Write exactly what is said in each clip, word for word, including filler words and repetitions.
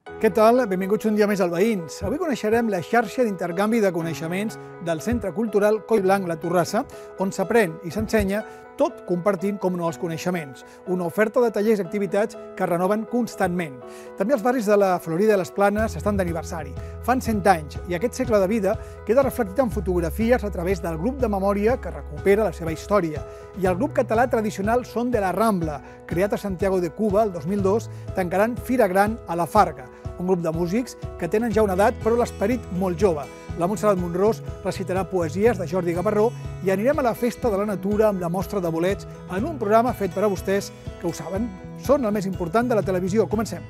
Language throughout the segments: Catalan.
Què tal? Benvinguts un dia més al Veïns. Avui coneixerem la xarxa d'intercanvi de coneixements del Centre Cultural Collblanc La Torrassa, on s'aprèn i s'ensenya tot compartint, com no, els coneixements. Una oferta de tallers i activitats que es renoven constantment. També els barris de la Florida i les Planes estan d'aniversari. Fan cent anys i aquest segle de vida queda reflectit en fotografies a través del grup de memòria que recupera la seva història. I el grup català tradicional Son de la Rambla, creat a Santiago de Cuba el dos mil dos, tancaran Fira Gran a la Farga. Un grup de músics que tenen ja una edat, però l'esperit molt jove. La Montserrat Monrós recitarà poesies de Jordi Gavarró i anirem a la Festa de la Natura amb la mostra de bolets en un programa fet per a vostès, que ho saben, són el més important de la televisió. Comencem.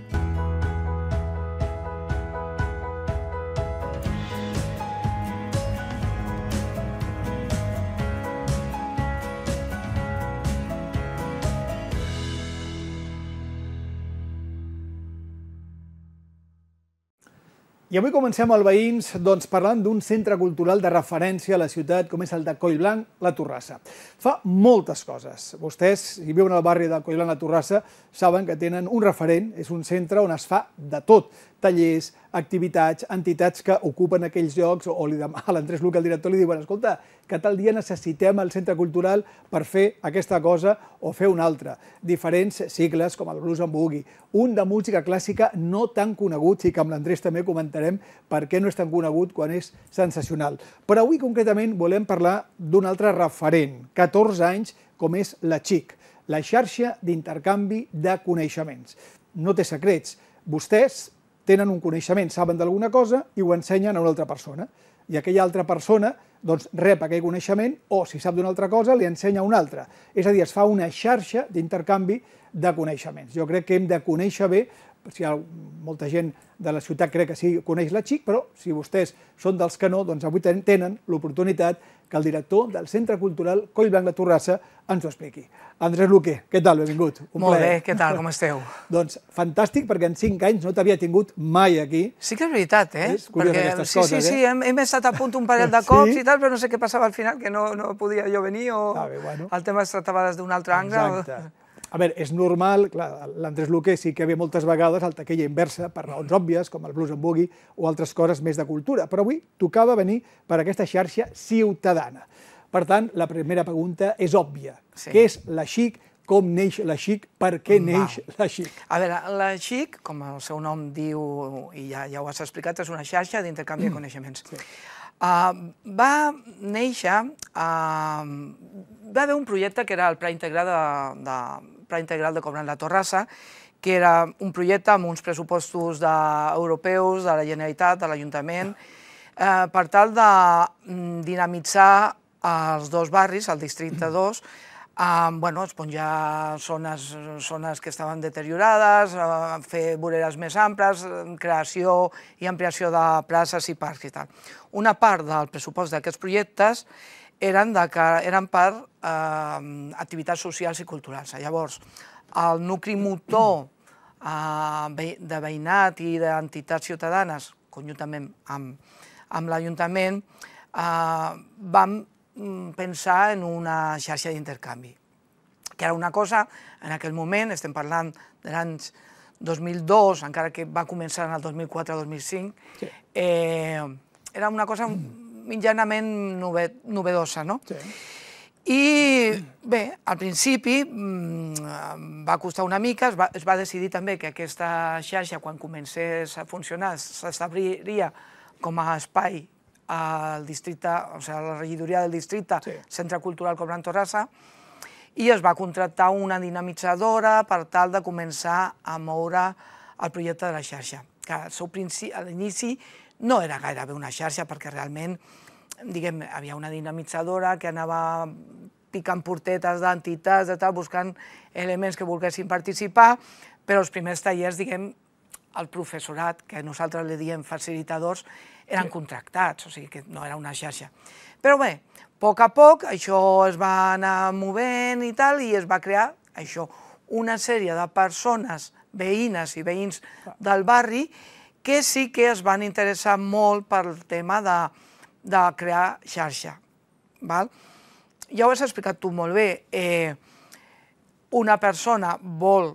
I avui comencem al Veïns doncs, parlant d'un centre cultural de referència a la ciutat, com és el de Collblanc La Torrassa. Fa moltes coses. Vostès, si viuen al barri de Collblanc La Torrassa, saben que tenen un referent, és un centre on es fa de tot. Tallers, activitats, entitats que ocupen aquells llocs, o li demà a l'Andrés Luque, el director, li diuen: escolta, que tal dia necessitem el centre cultural per fer aquesta cosa o fer una altra. Diferents cicles, com el Blues and Boogie, un de música clàssica no tan conegut, i que amb l'Andrés també comentarem per què no és tan conegut quan és sensacional. Però avui, concretament, volem parlar d'un altre referent, catorze anys, com és la XIC, la xarxa d'intercanvi de coneixements. No té secrets. Vostès tenen un coneixement, saben d'alguna cosa i ho ensenyen a una altra persona. I aquella altra persona doncs, rep aquell coneixement o, si sap d'una altra cosa, li ensenya a una altra. És a dir, es fa una xarxa d'intercanvi de coneixements. Jo crec que hem de conèixer bé, si hi ha molta gent de la ciutat crec que sí coneix la XIC, però si vostès són dels que no, doncs avui tenen l'oportunitat que el director del Centre Cultural Collblanc La Torrassa ens ho expliqui. Andrés Luque, què tal? Benvingut. Molt bé, què tal? Com esteu? Doncs fantàstic, perquè en cinc anys no t'havia tingut mai aquí. Sí que és veritat, eh? És curiós aquestes coses, eh? Sí, sí, hem, hem estat a punt un parell de cops i tal, però no sé què passava al final, que no, no podia jo venir o el tema es tractava des d'un altre angle. Exacte. A veure, és normal, clar, l'Andrés Luque sí que ve moltes vegades al taquella inversa per raons òbvies, com el Blues and Boogie o altres coses més de cultura, però avui tocava venir per aquesta xarxa ciutadana. Per tant, la primera pregunta és òbvia. Què és la XIC? Com neix la XIC? Per què neix la XIC? A veure, la XIC, com el seu nom diu, i ja, ja ho has explicat, és una xarxa d'intercanvi de coneixements. Sí. Uh, va néixer, uh, va haver un projecte que era el Pla Integral de, de, Pla Integral de Collblanc La Torrassa, que era un projecte amb uns pressupostos de, europeus, de la Generalitat, de l'Ajuntament, uh, per tal de dinamitzar els dos barris, el districte dos, Uh, bueno, esponjar zones, zones que estaven deteriorades, uh, fer voreres més amples, creació i ampliació de places i parcs i tal. Una part del pressupost d'aquests projectes eren, de que, eren per uh, activitats socials i culturals. Llavors, el nucli motor uh, de veïnat i d'entitats ciutadanes, conjuntament amb, amb l'Ajuntament, uh, vam pensar en una xarxa d'intercanvi, que era una cosa, en aquell moment, estem parlant de l'any dos mil dos, encara que va començar en el dos mil quatre dos mil cinc, sí. eh, era una cosa mitjanament novedosa, no? Sí. I bé, al principi va costar una mica, es va, es va decidir també que aquesta xarxa, quan comencés a funcionar, s'establiria com a espai al districte, o sigui, a la regidoria del districte, sí. Centre Cultural Collblanc Torrassa, i es va contractar una dinamitzadora per tal de començar a moure el projecte de la xarxa, que a l'inici no era gairebé una xarxa, perquè realment, diguem, havia una dinamitzadora que anava picant portetes d'entitats, buscant elements que volguessin participar, però els primers tallers, diguem, el professorat, que nosaltres li diem facilitadors, eren contractats, o sigui que no era una xarxa. Però bé, a poc a poc això es va anar movent i tal, i es va crear això, una sèrie de persones, veïnes i veïns del barri, que sí que es van interessar molt pel tema de, de crear xarxa. Val? Ja ho has explicat tu molt bé. Eh, una persona vol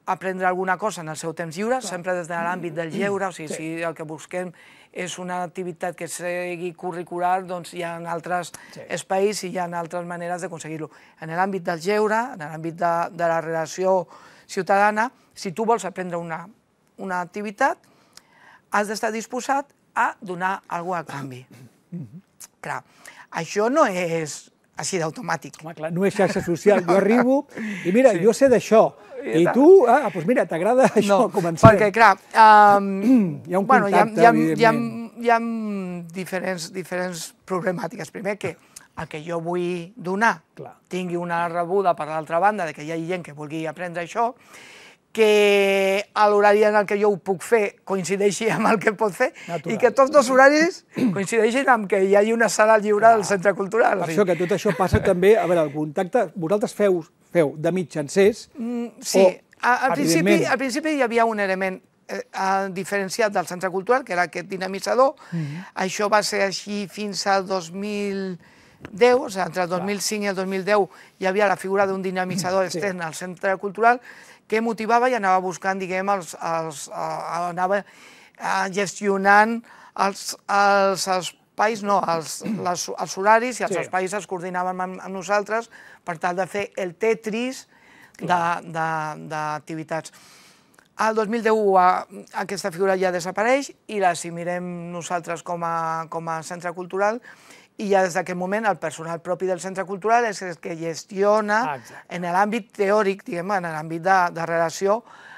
aprendre alguna cosa en el seu temps lliure, sempre des de l'àmbit del lleure, o sigui, si el que busquem és una activitat que sigui curricular, doncs hi ha altres espais i hi ha altres maneres d'aconseguir-lo. En l'àmbit del lleure, en l'àmbit de la relació ciutadana, si tu vols aprendre una activitat, has d'estar disposat a donar alguna cosa a canvi. Clar, això no és així d'automàtic. Home, clar, no és xarxa social. Jo arribo i mira, jo sé d'això. I tu, ah, doncs mira, t'agrada això, comencem. Perquè, clar, hi ha un contacte, evidentment. Hi ha diferents problemàtiques. Primer, que el que jo vull donar tingui una rebuda per l'altra banda, que hi ha gent que vulgui aprendre això, que l'horari en què jo ho puc fer coincideixi amb el que pot fer i que tots dos horaris coincideixin amb que hi hagi una sala lliure al centre cultural. Per això que tot això passa també, a veure, el contacte, vosaltres feu de mitjancers? Sí, al principi hi havia un element diferenciat del centre cultural, que era aquest dinamitzador. Això va ser així fins al dos mil deu, o sigui, entre el dos mil cinc i el dos mil deu hi havia la figura d'un dinamitzador extern al centre cultural que motivava i anava buscant, diguem, anava gestionant els espais, no, els horaris i els espais es coordinaven amb nosaltres per tal de fer el tetris d'activitats. El dos mil deu aquesta figura ja desapareix i la assimilem nosaltres com a centre cultural i ja des d'aquest moment el personal propi del centre cultural és el que gestiona en l'àmbit teòric, diguem, en l'àmbit de relació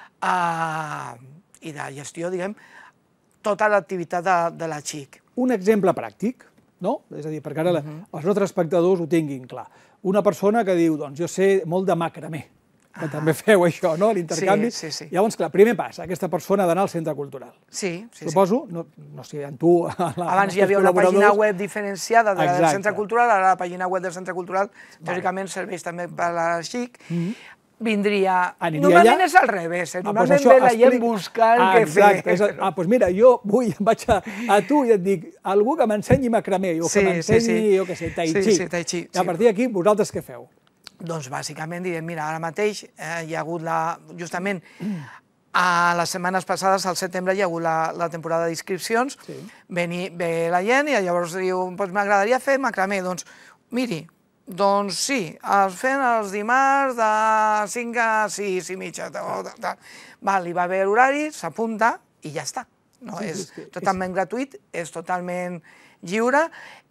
i de gestió, diguem, tota l'activitat de la X I C. Un exemple pràctic, no? És a dir, perquè ara els nostres espectadors ho tinguin clar. Una persona que diu, doncs jo sé molt de macramé, que també feu això, no?, l'intercanvi. Llavors, clar, primer pas, aquesta persona ha d'anar al centre cultural. Sí, sí. Suposo, no sé, en tu... Abans hi havia una pàgina web diferenciada del centre cultural, ara la pàgina web del centre cultural, teòricament serveix també per a la X I C, vindria... Normalment és al revés, normalment ve la gent buscant què fer. Exacte, ah, doncs mira, jo vull, vaig a tu i et dic, algú que m'ensenyi macramé, o que m'ensenyi, jo què sé, tai chi. I a partir d'aquí, vosaltres què feu? Doncs bàsicament direm, mira, ara mateix hi ha hagut la... Justament a les setmanes passades, al setembre, hi ha hagut la temporada d'inscripcions, ve la gent i llavors diu, doncs m'agradaria fer macramé. Doncs miri, doncs sí, es fan els dimarts de cinc a sis i mitja. Hi va haver horari, s'apunta i ja està. És totalment gratuït, és totalment lliure.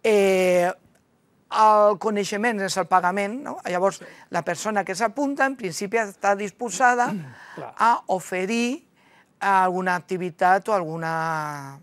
El coneixement és el pagament, llavors la persona que s'apunta en principi està disposada a oferir alguna activitat o alguna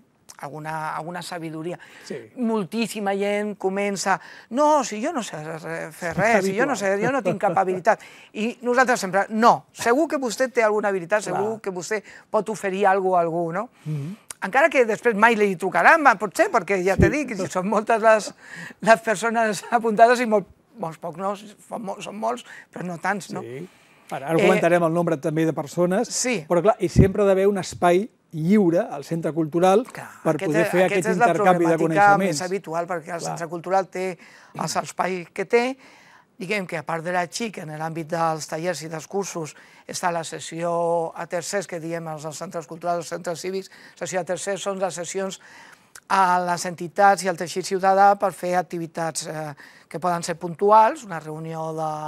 sabidoria. Moltíssima gent comença, no, si jo no sé fer res, si jo no tinc cap habilitat. I nosaltres sempre, no, segur que vostè té alguna habilitat, segur que vostè pot oferir alguna cosa a algú, no? Encara que després mai li trucaran, potser, perquè ja t'he dit, són moltes les persones apuntades i molts pocs no, són molts, però no tants, no? Ara comentarem el nombre també de persones, però clar, i sempre ha d'haver un espai lliure al centre cultural per poder fer aquest intercanvi de coneixements. Aquesta és la problemàtica més habitual, perquè el centre cultural té els espais que té, diguem que a part de la X I C, en l'àmbit dels tallers i dels cursos, està la sessió a tercers, que diem als centres culturals, als centres cívics. La sessió a tercers són les sessions a les entitats i al teixit ciutadà per fer activitats que poden ser puntuals, una reunió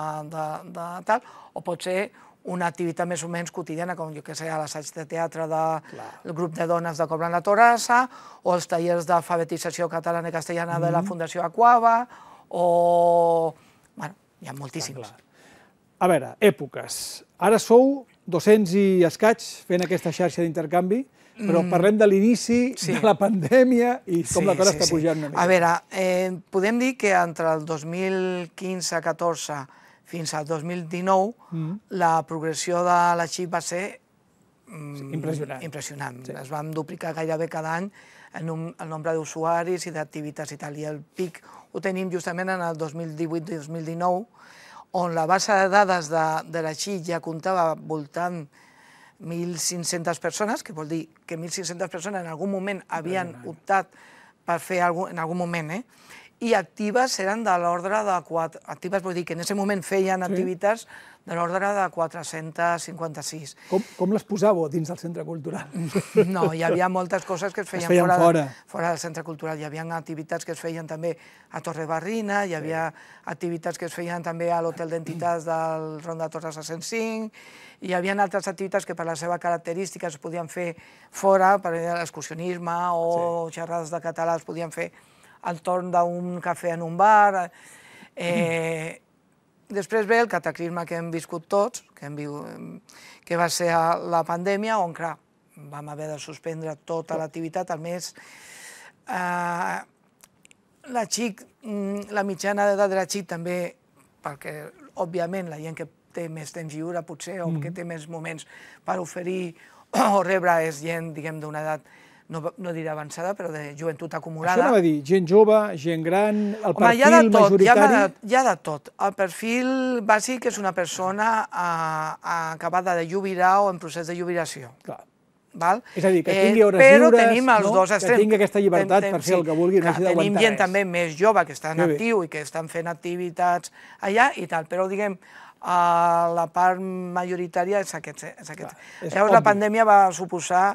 de tal, o pot ser una activitat més o menys quotidiana, com jo que sé, l'assaig de teatre del grup de dones de Coblant la Torrassa, o els tallers d'alfabetització catalana i castellana de la Fundació Aquava, o... bueno, hi ha moltíssims. A veure, èpoques. Ara sou dos-cents i escaig fent aquesta xarxa d'intercanvi, però parlem de l'inici de la pandèmia i com la cosa està pujant una mica. A veure, podem dir que entre el dos mil quinze catorze fins al dos mil dinou la progressió de la X I C va ser impressionant. Es van duplicar gairebé cada any el nombre d'usuaris i d'activitats i tal, i el pic ho tenim justament en el dos mil divuit dos mil dinou, on la base de dades de la X I C ja comptava voltant mil cinc-centes persones, que vol dir que mil cinc-centes persones en algun moment havien optat per fer alguna cosa, en algun moment, eh? i actives eren de l'ordre de quatre... Actives vull dir que en aquest moment feien activitats de l'ordre de quatre-cents cinquanta-sis. Com, com les posàveu dins del centre cultural? No, hi havia moltes coses que es feien, es feien fora, fora. De, fora del centre cultural. Hi havia activitats que es feien també a Torre Barrina, hi havia sí. activitats que es feien també a l'Hotel d'Entitats del Ronda Torres a cent cinc, hi havia altres activitats que per la seva característica es podien fer fora, per l'excursionisme o sí. xerrades de català es podien fer al torn d'un cafè en un bar. Eh, Després ve el cataclisme que hem viscut tots, que, hem viscut, que va ser la pandèmia, on, clar, vam haver de suspendre tota l'activitat. A més, eh, la xic, la mitjana d'edat de la xic també, perquè, òbviament, la gent que té més temps lliure, potser, o que té més moments per oferir o rebre, és gent, diguem, d'una edat no, no diré avançada, però de joventut acumulada. Això anava a dir, gent jove, gent gran, el Home, perfil hi ha de tot, majoritari... Hi ha, de, hi ha de tot. El perfil bàsic és una persona a, a acabada de jubilar o en procés de jubilació. Clar. Val? És a dir, que tingui hores Però lliures, tenim els no? dos extrems. Que tingui aquesta llibertat Tem, per fer sí. el que vulgui, no hagi d'aguantar res. Tenim gent també més jove que està en actiu i que estan fent activitats allà i tal, però diguem, Uh, la part majoritària és aquest. És aquest. Clar, és Llavors obvi. La pandèmia va suposar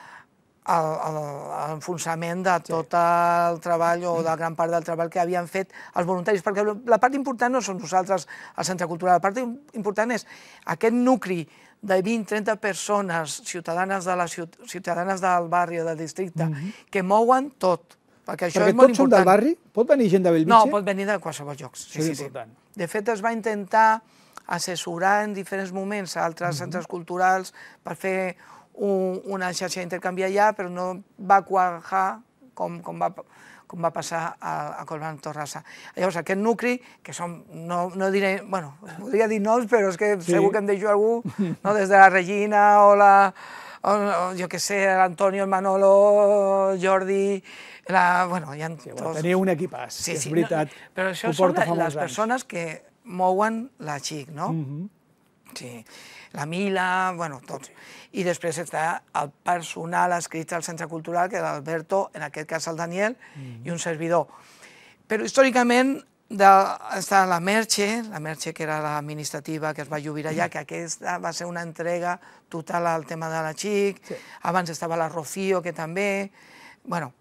l'enfonsament de tot el treball o de gran part del treball que havien fet els voluntaris, perquè la part important no som nosaltres al Centre Cultural, la part important és aquest nucli de vint a trenta persones ciutadanes, de la, ciutadanes del barri o del districte mm-hmm. que mouen tot. Perquè això perquè és molt tots són del barri? Pot venir gent de Bellvitge? No, pot venir de qualsevol llocs. Sí, sí, sí, sí. De fet, es va intentar assessorar en diferents moments a altres mm-hmm. centres culturals per fer un, una xarxa d'intercanvi allà, però no va quajar com, com, va, com va passar a, a Collblanc Torrassa. Llavors, aquest nucli, que som, no, no diré, bueno, podria dir noms, però és que sí. segur que em deixo algú, no? Des de la Regina o la, o, o jo què sé, l'Antonio, el Manolo, el Jordi, la, bueno, hi ha sí, tots... Teniu un equipàs, sí, és sí, veritat. No, però això són les persones que mouen la xic, no? Mm-hmm. Sí, la Mila, bueno, tots. I després està el personal escrit al Centre Cultural, que és l'Alberto, en aquest cas el Daniel, mm-hmm. i un servidor. Però històricament de, està la Merche, la Merche que era l'administrativa que es va jubilar allà, que aquesta va ser una entrega total al tema de la xic, sí. Abans estava la Rocío, que també, bueno,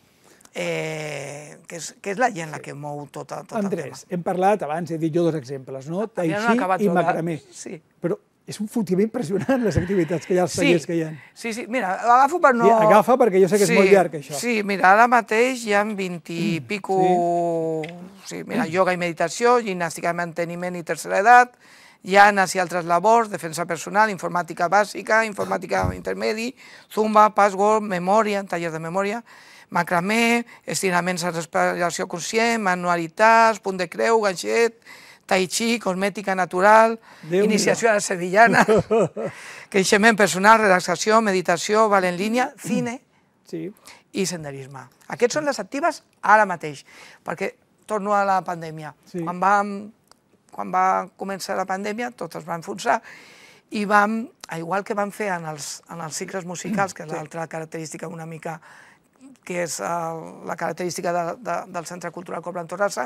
Eh, que, és, que és la gent sí. la que mou tot, tot Andrés, el tema. hem parlat abans, he dit jo dos exemples, no? Tai chi no i macramé. Sí. Però és un fotimer impressionant les activitats que hi ha, els tallers sí. que hi ha. Sí, sí, mira, agafo per no... Sí, agafa perquè jo sé que és sí, molt llarg, això. Sí, mira, ara mateix hi ha vint i pico... Sí. Sí, mira, yoga i meditació, gimnàstica de manteniment i tercera edat, llanes i altres labors, defensa personal, informàtica bàsica, informàtica intermedi, zumba, password, memòria, tallers de memòria, macramé, estiraments en respiració conscient, manualitats, punt de creu, ganxet, tai chi, cosmètica natural, Déu iniciació a la sevillana, creixement personal, relaxació, meditació, ball en línia, cine sí. i senderisme. Aquests són les actives ara mateix, perquè torno a la pandèmia. Sí. Quan, vam, quan va començar la pandèmia, tot es va enfonsar, i vam, igual que vam fer en els, en els cicles musicals, que és sí. l'altra característica una mica que és uh, la característica de, de, del Centre Cultural Collblanc Torrassa,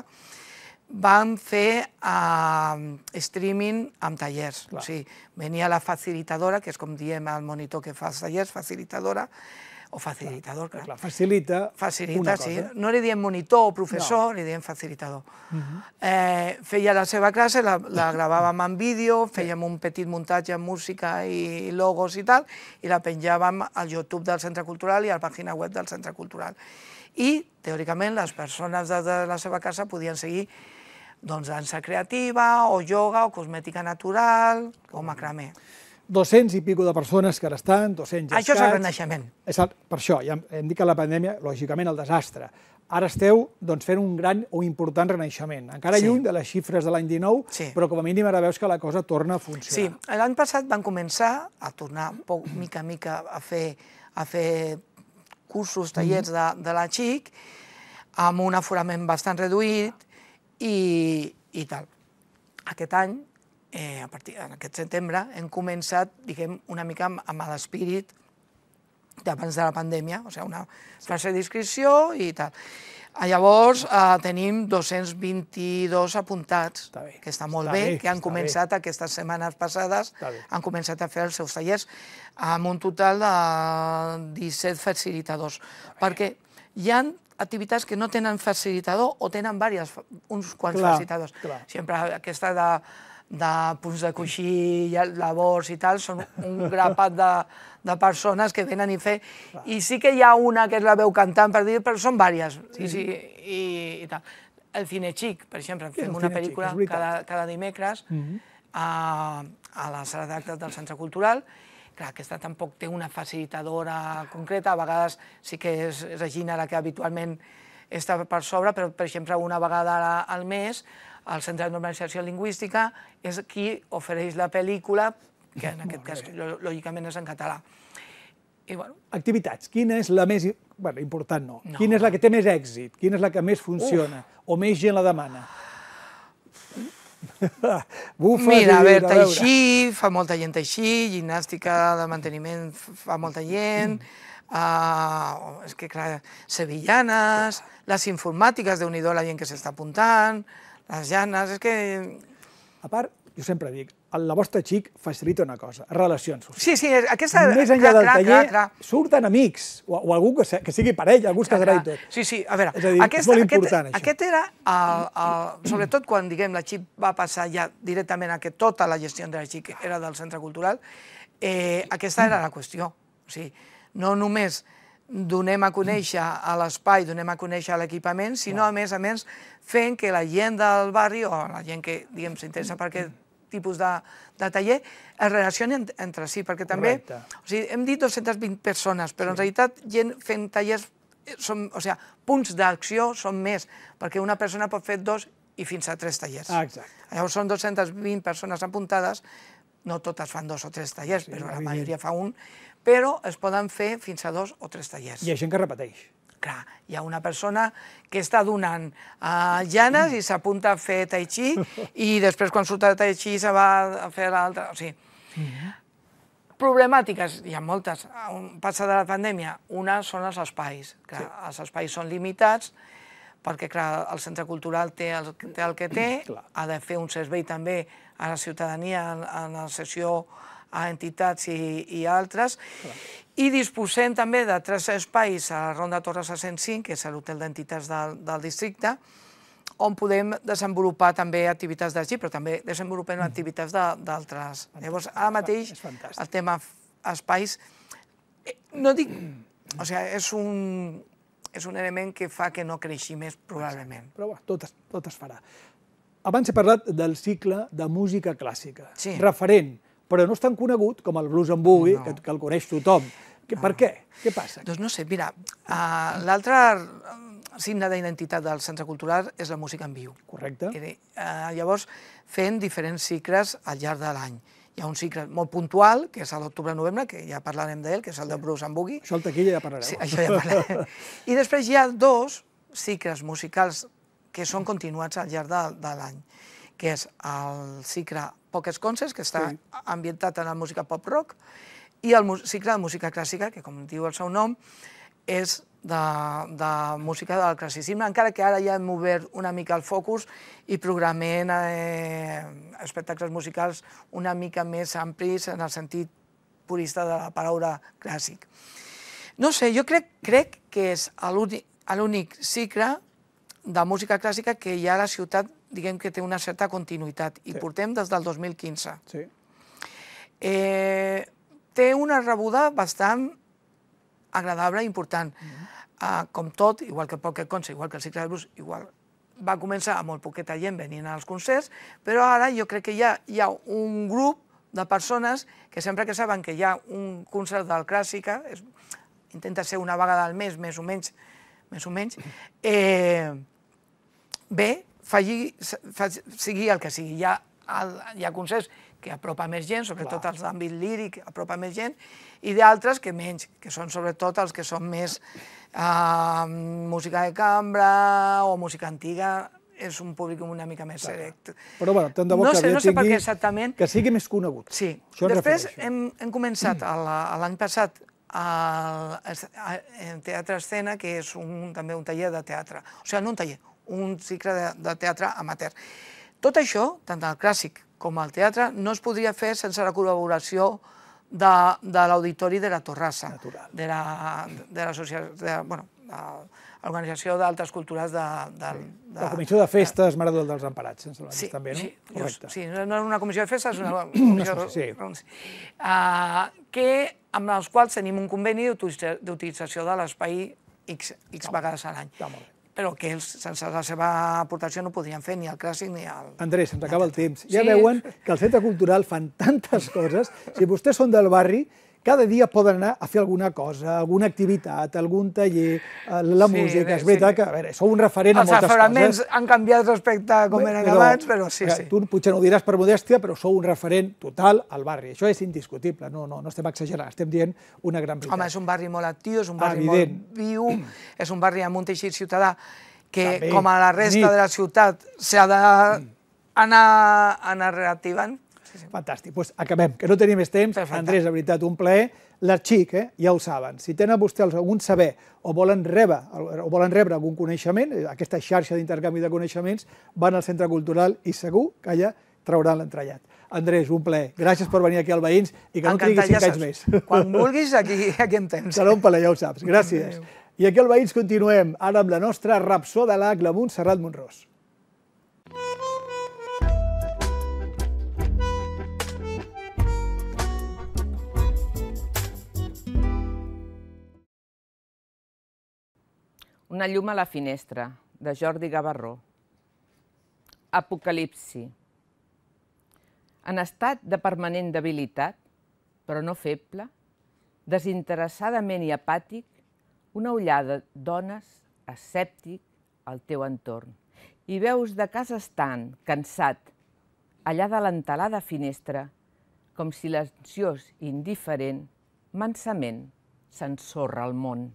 vam fer uh, streaming amb tallers. O sigui, venia la facilitadora, que és com diem al monitor que fa els tallers, facilitadora, o facilitador, clar. clar. Facilita, facilita una sí. cosa. No li diem monitor o professor, no. li diem facilitador. Uh-huh. eh, feia la seva classe, la, la gravàvem en vídeo, fèiem un petit muntatge amb música i logos i tal, i la penjàvem al YouTube del Centre Cultural i a la pàgina web del Centre Cultural. I, teòricament, les persones de la seva casa podien seguir doncs, dansa creativa, o yoga, o cosmètica natural, o macramé. dos-cents i pico de persones que ara estan, dos-cents Això és el renaixement. És el, per això, ja hem dit que la pandèmia, lògicament, el desastre. Ara esteu doncs, fent un gran o important renaixement. Encara sí. lluny de les xifres de l'any dinou, sí. però com a mínim ara veus que la cosa torna a funcionar. Sí, l'any passat van començar a tornar poc, mica a mica a fer, a fer cursos, tallers de, de la xic, amb un aforament bastant reduït i, i tal. Aquest any, Eh, a partir d'aquest setembre, hem començat, diguem, una mica amb, amb l'espírit d'abans de la pandèmia, o sigui, una fase d'inscripció i tal. Llavors, tenim dos-cents vint-i-dos apuntats, que està molt bé, que han començat aquestes setmanes passades, han començat a fer els seus tallers, amb un total de disset facilitadors, perquè hi ha activitats que no tenen facilitador o tenen uns quants facilitadors. Sempre aquesta de de punts de coixí, labors i tal, són un grapat de persones que venen i fer... I sí que hi ha una que és la veu cantant, per dir, però són diverses. I tal. El Cine Xic, per exemple, fem una pel·lícula cada dimecres a la sala d'actes del Centre Cultural. Clar, aquesta tampoc té una facilitadora concreta, a vegades sí que és Regina la que habitualment està per sobre, però, per exemple, una vegada al mes el Centre de Normalització Lingüística és qui ofereix la pel·lícula, que en aquest cas, lògicament, és en català. Activitats. Quina és la més... Bé, important no. Quina és la que té més èxit? Quina és la que més funciona? O més gent la demana? Mira, a veure, teixir, fa molta gent teixir, gimnàstica de manteniment fa molta gent, és que, clar, sevillanes, les informàtiques, déu-n'hi-do la gent que s'està apuntant, les llanes, és que... A part, jo sempre dic, la vostra xic facilita una cosa, relacions socials. Sí, sí, aquesta... Més enllà del taller, surten amics, o algú que sigui parella, algú es casarà i tot. Sí, sí, a veure, és molt important, això. Aquest era, sobretot quan, diguem, la xic va passar ja directament a que tota la gestió de la xic era del Centre Cultural, aquesta era la qüestió. O sigui, no només donem a conèixer a l'espai, donem a conèixer a l'equipament, sinó, a més a més, fent que la gent del barri, o la gent que, diguem, s'interessa per aquest tipus de taller, es relacioni entre si, perquè també, o sigui, hem dit dos-centes vint persones, però en realitat gent fent tallers, o sigui, punts d'acció són més, perquè una persona pot fer dos i fins a tres tallers. Llavors són dos-centes vint persones apuntades, no totes fan dos o tres tallers, però la majoria fa un, però es poden fer fins a dos o tres tallers. Hi ha gent que repeteix. Clar, hi ha una persona que està donant llanes i s'apunta a fer tai chi i després quan surt de tai chi se va a fer l'altre. O sigui, problemàtiques, hi ha moltes. Passada la pandèmia, una són els espais. Els espais són limitats perquè, clar, el Centre Cultural té el que té, ha de fer un servei també a la ciutadania en la sessió a entitats i altres, i disposem també de tres espais a la Ronda Torres a cent cinc, que és l'hotel d'entitats del districte, on podem desenvolupar també activitats de xic, però també desenvolupem activitats d'altres. Llavors, ara mateix, el tema espais, no dic, o sigui, és un és un element que fa que no creixi més, probablement. Però tot es farà. Abans he parlat del cicle de música clàssica, referent, però no és tan conegut com el Blues and Boogie, que el coneix tothom. Per què? Què passa? Doncs no sé, mira, l'altre signe d'identitat del Centre Cultural és la música en viu. Correcte. Llavors, fent diferents cicles al llarg de l'any. Hi ha un cicle molt puntual, que és a l'octubre-novembre, que ja parlarem d'ell, que és el de Blues and Boogie. Això aquí ja parlareu. Sí, això ja parlarem. I després hi ha dos cicles musicals que són continuats al llarg de l'any, que és el cicle Poques Concerts, que està ambientat en la música pop-rock, i el cicle de música clàssica, que com diu el seu nom, és de música del classicisme, encara que ara ja hem obert una mica el focus i programem espectacles musicals una mica més amplis en el sentit purista de la paraula clàssic. No sé, jo crec que és l'únic cicle de música clàssica que hi ha a la ciutat, diguem que té una certa continuïtat, i portem des del dos mil quinze. Té una rebuda bastant agradable i important. Com tot, igual que Pocket Concert, igual que el cicle de blues, igual va començar amb molt poqueta gent venint als concerts, però ara jo crec que hi ha un grup de persones que sempre que saben que hi ha un concert del Clàssica, intenta ser una vegada al mes, més o menys, més o menys, bé, sigui el que sigui. Hi ha concerts que apropa més gent, sobretot els d'àmbit líric, apropa més gent, i d'altres que menys, que són sobretot els que són més música de cambra o música antiga, és un públic una mica més select. Però bé, tant de bo que tingui, que sigui més conegut. Sí. Després hem començat l'any passat el Teatre Escena, que és també un taller de teatre. O sigui, no un taller, un cicle de teatre amateur. Tot això, tant el clàssic com el teatre, no es podria fer sense la col·laboració de l'Auditori de la Torrassa, de l'Organització d'Altes Culturals de... La Comissió de Festes Mare dels Emparats, sense l'Anís, també, no? Correcte. Sí, no és una comissió de festes, és una comissió... que amb els quals tenim un conveni d'utilització de l'espai X vegades a l'any. Però que ells, sense la seva aportació, no podrien fer ni el clàssic ni el... Andrés, se'ns acaba el temps. Ja veuen que al Centre Cultural fan tantes coses. Si vostès són del barri, cada dia poden anar a fer alguna cosa, alguna activitat, algun taller, la música. És veritat que, a veure, sou un referent a moltes coses. Els aforaments han canviat respecte a com eren abans, però sí, sí. Tu potser no ho diràs per modèstia, però sou un referent total al barri. Això és indiscutible, no estem exagerant, estem dient una gran veritat. Home, és un barri molt actiu, és un barri molt viu, és un barri amb un teixit ciutadà que, com a la resta de la ciutat, s'ha d'anar reactivant. Fantàstic, doncs acabem, que no tenim més temps. Andrés, de veritat, un plaer. L'Arxic, ja ho saben, si tenen vostès algun saber o volen rebre algun coneixement, aquesta xarxa d'intercanvi de coneixements, van al Centre Cultural i segur que allà trauran l'entrellat. Andrés, un plaer. Gràcies per venir aquí al Veïns i que no triguis cinc anys més. Quan vulguis, aquí en tens. Serà un plaer, ja ho saps. Gràcies. I aquí al Veïns continuem, ara amb la nostra rapsòdala, la Montserrat Monrós. Una llum a la finestra, de Jordi Gavarró. Apocalipsi. En estat de permanent debilitat, però no feble, desinteressadament i apàtic, una ullada dones, escèptic, al teu entorn. I veus de casa estant, cansat, allà de l'entelada finestra, com silenciós i indiferent, mansament s'ensorra el món.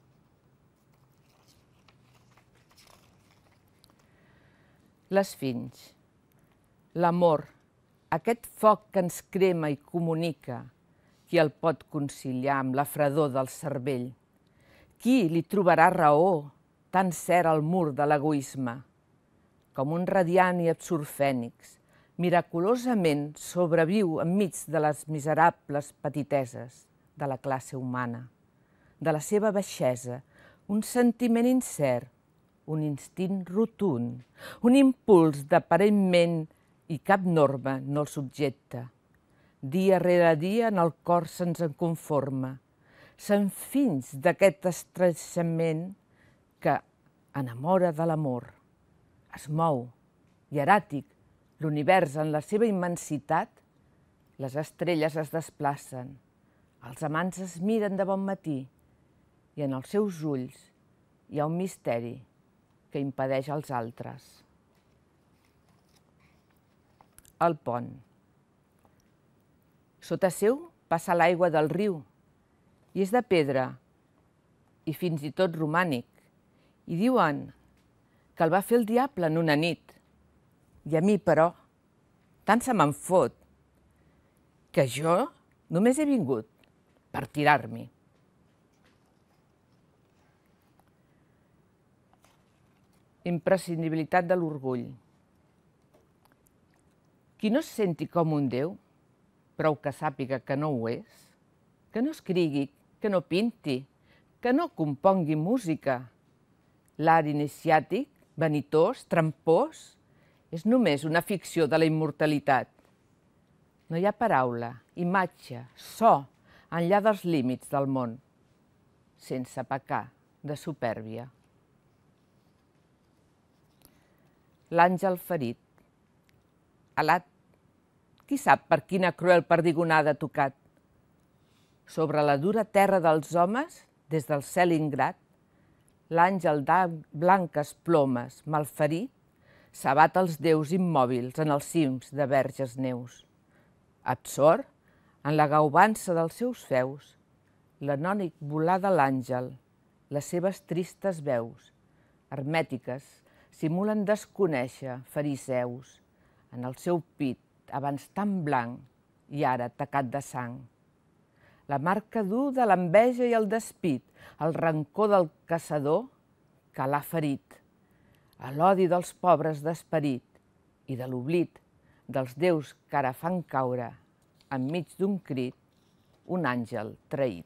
L'esfinx, l'amor, aquest foc que ens crema i comunica, qui el pot conciliar amb la fredor del cervell? Qui li trobarà raó tan cert al mur de l'egoisme? Com un radiant i absurd fènix, miraculosament sobreviu enmig de les miserables petiteses de la classe humana, de la seva baixesa, un sentiment incert, un instint rotund, un impuls d'aparentment i cap norma no el subjecta. Dia rere dia en el cor se'ns en conforma, s'enfins d'aquest estreixament que enamora de l'amor. Es mou, hieràtic, l'univers en la seva immensitat, les estrelles es desplacen, els amants es miren de bon matí i en els seus ulls hi ha un misteri que impedeix als altres. El pont. Sota seu passa l'aigua del riu i és de pedra i fins i tot romànic. I diuen que el va fer el diable en una nit. I a mi, però, tant se me'n fot que jo només he vingut per tirar-m'hi. Imprescindibilitat de l'orgull. Qui no es senti com un déu, prou que sàpiga que no ho és, que no escrigui, que no pinti, que no compongui música. L'art iniciàtic, vanitós, trampós, és només una ficció de la immortalitat. No hi ha paraula, imatge, so, enllà dels límits del món, sense pecar de supèrbia. L'àngel ferit, alat, qui sap per quina cruel perdigonada ha tocat. Sobre la dura terra dels homes, des del cel ingrat, l'àngel de blanques plomes, malferit, s'abat els déus immòbils en els cims de verges neus. Absort, en la gaubança dels seus feus, l'anònic volar de l'àngel, les seves tristes veus, hermètiques, simulen desconèixer fariseus en el seu pit abans tan blanc i ara tacat de sang. la marca dur de l'enveja i el despit, el rancor del caçador que l'ha ferit, a l'odi dels pobres d'esperit i de l'oblit dels déus que ara fan caure, enmig d'un crit, un àngel traït.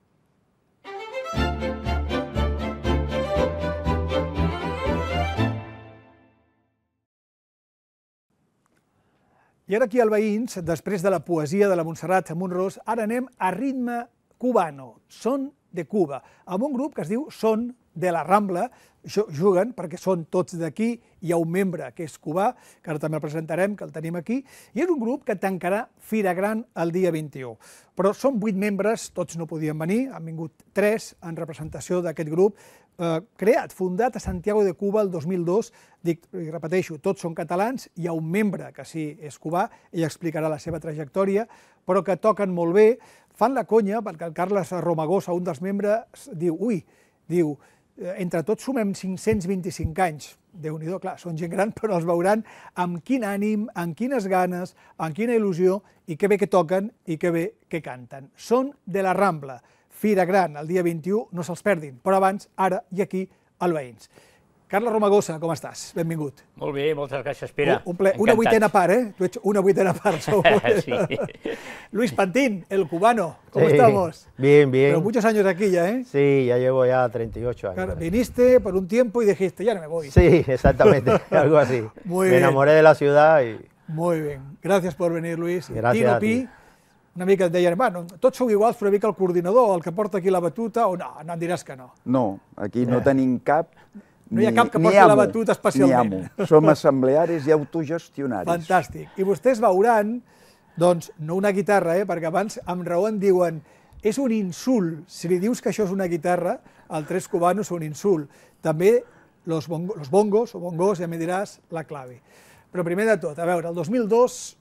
I ara aquí al Veïns, després de la poesia de la Montserrat Monrós, ara anem a ritme cubano, Son de Cuba, amb un grup que es diu Son de la Rambla. Juguen perquè són tots d'aquí, hi ha un membre que és cubà, que ara també el presentarem, que el tenim aquí, i és un grup que tancarà Fira Gran el dia vint-i-u. Però són vuit membres, tots no podien venir, han vingut tres en representació d'aquest grup, eh, creat, fundat a Santiago de Cuba el dos mil dos, dic, i repeteixo, tots són catalans, hi ha un membre que sí és cubà, ell explicarà la seva trajectòria, però que toquen molt bé, fan la conya, perquè el Carles Romagosa, un dels membres, diu, ui, diu, entre tots sumem cinc-cents vint-i-cinc anys, Déu-n'hi-do, clar, són gent gran, però els veuran amb quin ànim, amb quines ganes, amb quina il·lusió, i que bé que toquen i que bé que canten. Són de la Rambla, Fira Gran, el dia vint-i-u, no se'ls perdin, però abans, ara i aquí, al Veïns. Carles Romagosa, com estàs? Benvingut. Molt bé, moltes gràcies, Pere. Un, un ple, una vuitena part, eh? Tu ets una vuitena part. Sí. Luis Pantín, el cubano, ¿cómo Sí, estamos? Bien, bien. Pero muchos años aquí ya, ¿eh? Sí, ya llevo ya treinta y ocho años. Claro, viniste por un tiempo y dijiste, ya no me voy. Sí, exactamente, algo así. Muy me bien. enamoré de la ciudad y... Muy bien. Gràcies per venir, Luis. Gràcies Tino a Pi, ti. una mica et deien, bueno, tots sou iguals, però mica el coordinador, el que porta aquí la batuta, o no, no em diràs que no. No, aquí no tenim cap. No hi ha ni- cap que ni porti la amo, batuta especialment. Ni amo. Som assemblearis i autogestionaris. Fantàstic. I vostès veuran, doncs, no una guitarra, eh, perquè abans amb raó en diuen és un insult. Si li dius que això és una guitarra, al Tres Cubano és un insult. També los, bongo, los bongos, o bongos, ja me diràs, la clave. Però primer de tot, a veure, el dos mil dos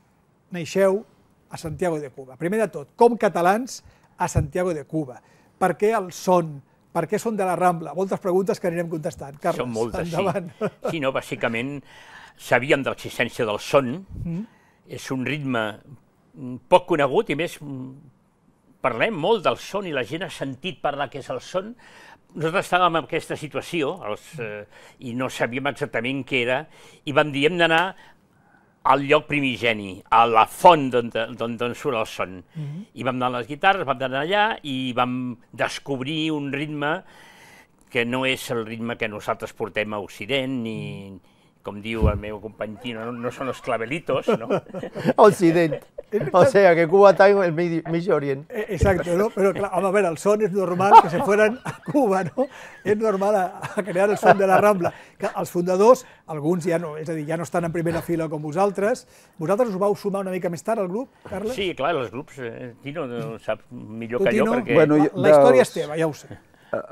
neixeu a Santiago de Cuba. Primer de tot, com catalans a Santiago de Cuba. Per què el son? Per què són de la Rambla? Moltes preguntes que anirem contestant. Carles, Són moltes, endavant. sí. Sí, no, bàsicament sabíem de l'existència del son, Mm. és un ritme mm, poc conegut i més mm, parlem molt del son i la gent ha sentit parlar què és el son. Nosaltres estàvem en aquesta situació els, eh, i no sabíem exactament què era i vam dir hem d'anar al lloc primigeni, a la font d'on surt el son. Mm-hmm. I vam anar a les guitarres, vam anar allà i vam descobrir un ritme que no és el ritme que nosaltres portem a Occident, ni, com diu el meu company Tino, no, no són els clavelitos, no? Occidente. O sea, que Cuba está en el Medi- Medio Oriente. Eh, Exacto, ¿no? Pero claro, vamos a ver, el son es normal que se fueran a Cuba, ¿no? És normal a, a crear el son de la Rambla. Que els fundadors, alguns ja no, és a dir, ja no estan en primera fila com vosaltres. Vosaltres us vau sumar una mica més tard al grup, Carles? Sí, clar, els grups, eh, Tino no sap millor Tu, que jo, Tino? perquè... Bueno, La, jo- la història és dels- teva, ja ho sé.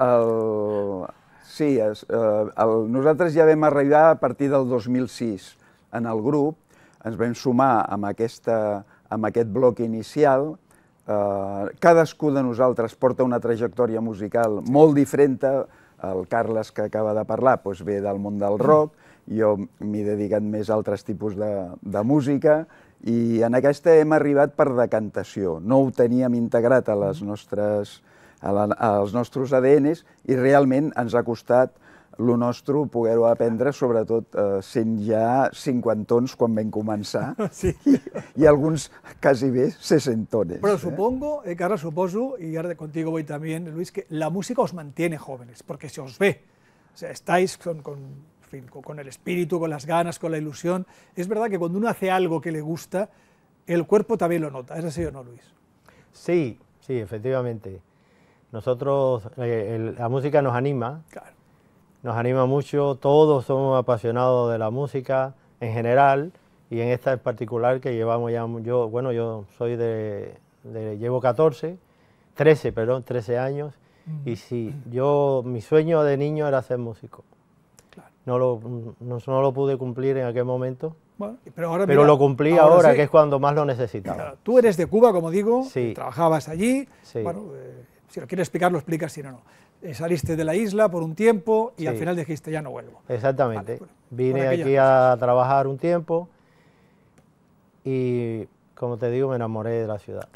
El... Sí, es, eh, el... nosaltres ja vam arribar a partir del dos mil sis en el grup, ens vam sumar amb, aquesta, amb aquest bloc inicial. Eh, cadascú de nosaltres porta una trajectòria musical molt diferent. El Carles, que acaba de parlar, doncs ve del món del rock, jo m'he dedicat més a altres tipus de, de música, i en aquesta hem arribat per decantació. No ho teníem integrat a les nostres a la, als nostres A D Ns i realment ens ha costat el nostre poder-ho aprendre, sobretot eh, sent ja cinquantons quan vam començar, Sí. i, i alguns quasi bé sessentones. Pero supongo, eh, Carlos, supongo, y ahora contigo voy también, Luis, que la música os mantiene jóvenes, porque se os ve. O sea, estáis con, con, en fin, con, con el espíritu, con las ganas, con la ilusión. Es verdad que cuando uno hace algo que le gusta, el cuerpo también lo nota. ¿Es así o no, Luis? Sí, sí, efectivamente. Nosotros, eh, el- la música nos anima, Claro. nos anima mucho, todos somos apasionados de la música en general y en esta en particular que llevamos ya, yo, bueno, yo soy de, de- llevo catorce, trece, perdón, trece años y sí, yo, mi sueño de niño era ser músico. Claro. No lo, no, no lo pude cumplir en aquel momento, Bueno, pero ahora, pero mira, lo cumplí ahora, sí. que es cuando más lo necesitaba. Claro, tú eres de Cuba, como digo, Sí. trabajabas allí, Sí. bueno, eh, si lo quieres explicar, lo explicas, si no, no. Eh, saliste de la isla por un tiempo y Sí. al final dijiste, ya no vuelvo. Exactamente. Vale, bueno, Vine por aquellas aquí a trabajar un tiempo y, como te digo, me enamoré de la ciudad. Claro,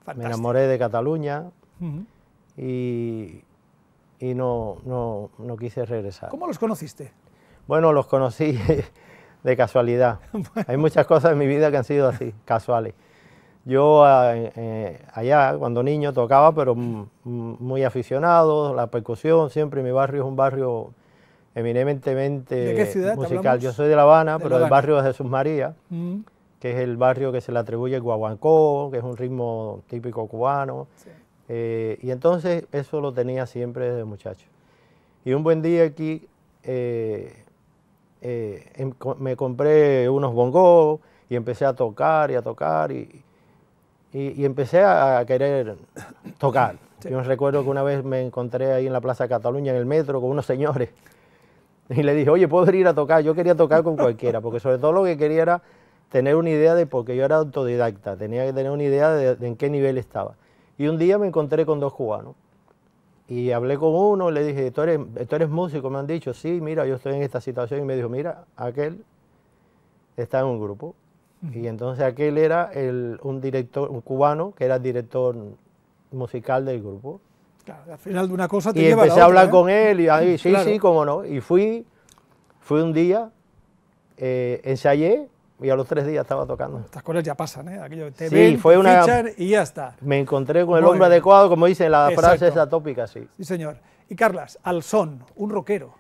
me enamoré de Cataluña y, y no, no, no quise regresar. ¿Cómo los conociste? Bueno, los conocí de casualidad. Bueno. Hay muchas cosas en mi vida que han sido así, casuales. Yo eh, allá, cuando niño, tocaba, pero muy aficionado, la percusión, siempre mi barrio es un barrio eminentemente ¿De qué ciudad musical. hablamos? Yo soy de La Habana, de pero La Habana. del barrio de Jesús María, Mm. que es el barrio que se le atribuye el guaguancó, que es un ritmo típico cubano. Sí. Eh, y entonces eso lo tenía siempre desde muchacho. Y un buen día aquí eh, eh, em, me compré unos bongos y empecé a tocar y a tocar y, y, y empecé a querer tocar. Sí. Yo recuerdo que una vez me encontré ahí en la Plaza de Cataluña, en el metro, con unos señores y le dije, oye, ¿puedo ir a tocar? Yo quería tocar con cualquiera, porque sobre todo lo que quería era tener una idea de, porque yo era autodidacta, tenía que tener una idea de, de en qué nivel estaba. Y un día me encontré con dos cubanos y hablé con uno, le dije, ¿tú eres, ¿tú eres músico? Me han dicho, sí, mira, yo estoy en esta situación. Y me dijo, mira, aquel está en un grupo. Uh-huh. Y entonces aquel era el, un director, un cubano, que era el director musical del grupo. Claro, al final de una cosa te y lleva a la empecé a hablar otra, ¿eh? con él y ahí, sí, claro. sí, cómo no. Y fui, fui un día, eh, ensayé, y a los tres días estaba tocando. Estas cosas ya pasan, ¿eh? Aquello te sí, ven, fue te una... fichan y ya está. Me encontré con el Muy hombre bien. adecuado, como dice la Exacto. frase esa tópica, sí. Sí, senyor. I Carles, el son, un rockero.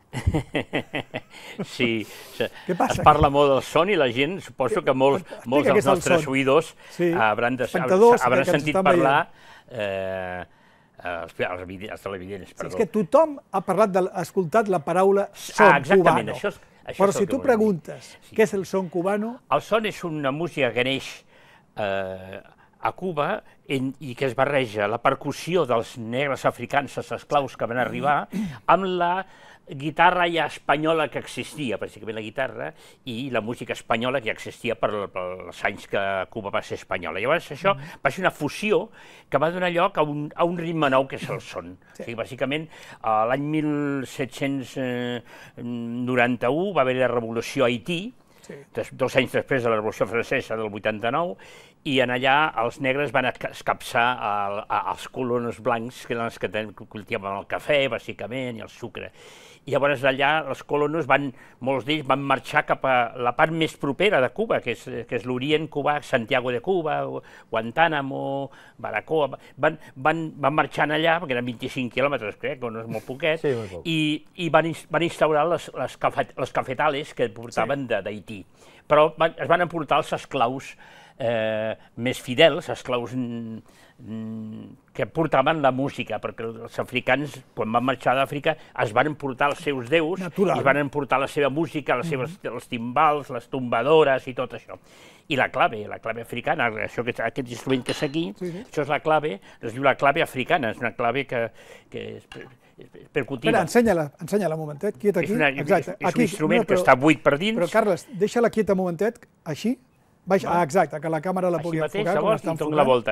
Sí, Què passa? es parla molt del son i la gent, suposo que molts, molts què és dels el nostres son? oïdors Sí. hauran, de, Espectadors hauran que ens sentit estan parlar eh, els, els, vide- els televidents, Sí, perdó. és que tothom ha parlat, de, ha escoltat la paraula son Ah, exactament, cubano. això és- això Però és el si que tu volia dir. preguntes Sí. què és el son cubano, El son és una música que neix eh, a Cuba en, i que es barreja la percussió dels negres africans, els esclaus que van arribar, amb la guitarra ja espanyola que existia, bàsicament la guitarra, i la música espanyola que ja existia per, per els anys que Cuba va ser espanyola. Llavors això va ser una fusió que va donar lloc a un, a un ritme nou que és el son. Sí. O sigui, bàsicament, l'any mil set-cents noranta-u va haver la revolució a Haití, sí. dos anys després de la Revolució Francesa del vuitanta-nou, i en allà els negres van escapçar a, a, als colonos blancs, que eren els que cultivaven el cafè, bàsicament, i el sucre. I llavors d'allà els colonos van, molts d'ells van marxar cap a la part més propera de Cuba, que és, que és l'Orient cubà, Santiago de Cuba, Guantánamo, Baracoa, van, van, van marxar allà, perquè eren vint-i-cinc quilòmetres, crec, no és molt poquet, sí, molt poc. i, i van, van instaurar les, les, cafet, les cafetales que portaven sí. d'Haití. Però van, es van emportar els esclaus eh, més fidels, esclaus que portaven la música, perquè els africans, quan van marxar d'Àfrica, es van emportar els seus déus, Natural. i es van emportar la seva música, les seves, mm-hmm. els timbals, les tombadores i tot això. I la clave, la clave africana, això que, aquest instrument que és aquí, sí, sí. això és la clave, es diu la clave africana, és una clave que, que és percutiva. Espera, ensenya-la, ensenya-la un momentet, quieta aquí. És, una, exacte. és, és aquí, un instrument no, però, que està buit per dins. Però, Carles, deixa-la quieta un momentet, així. Baixa, ah, exacte, que la càmera la pugui mateix, enfocar. llavors, com i dono la volta.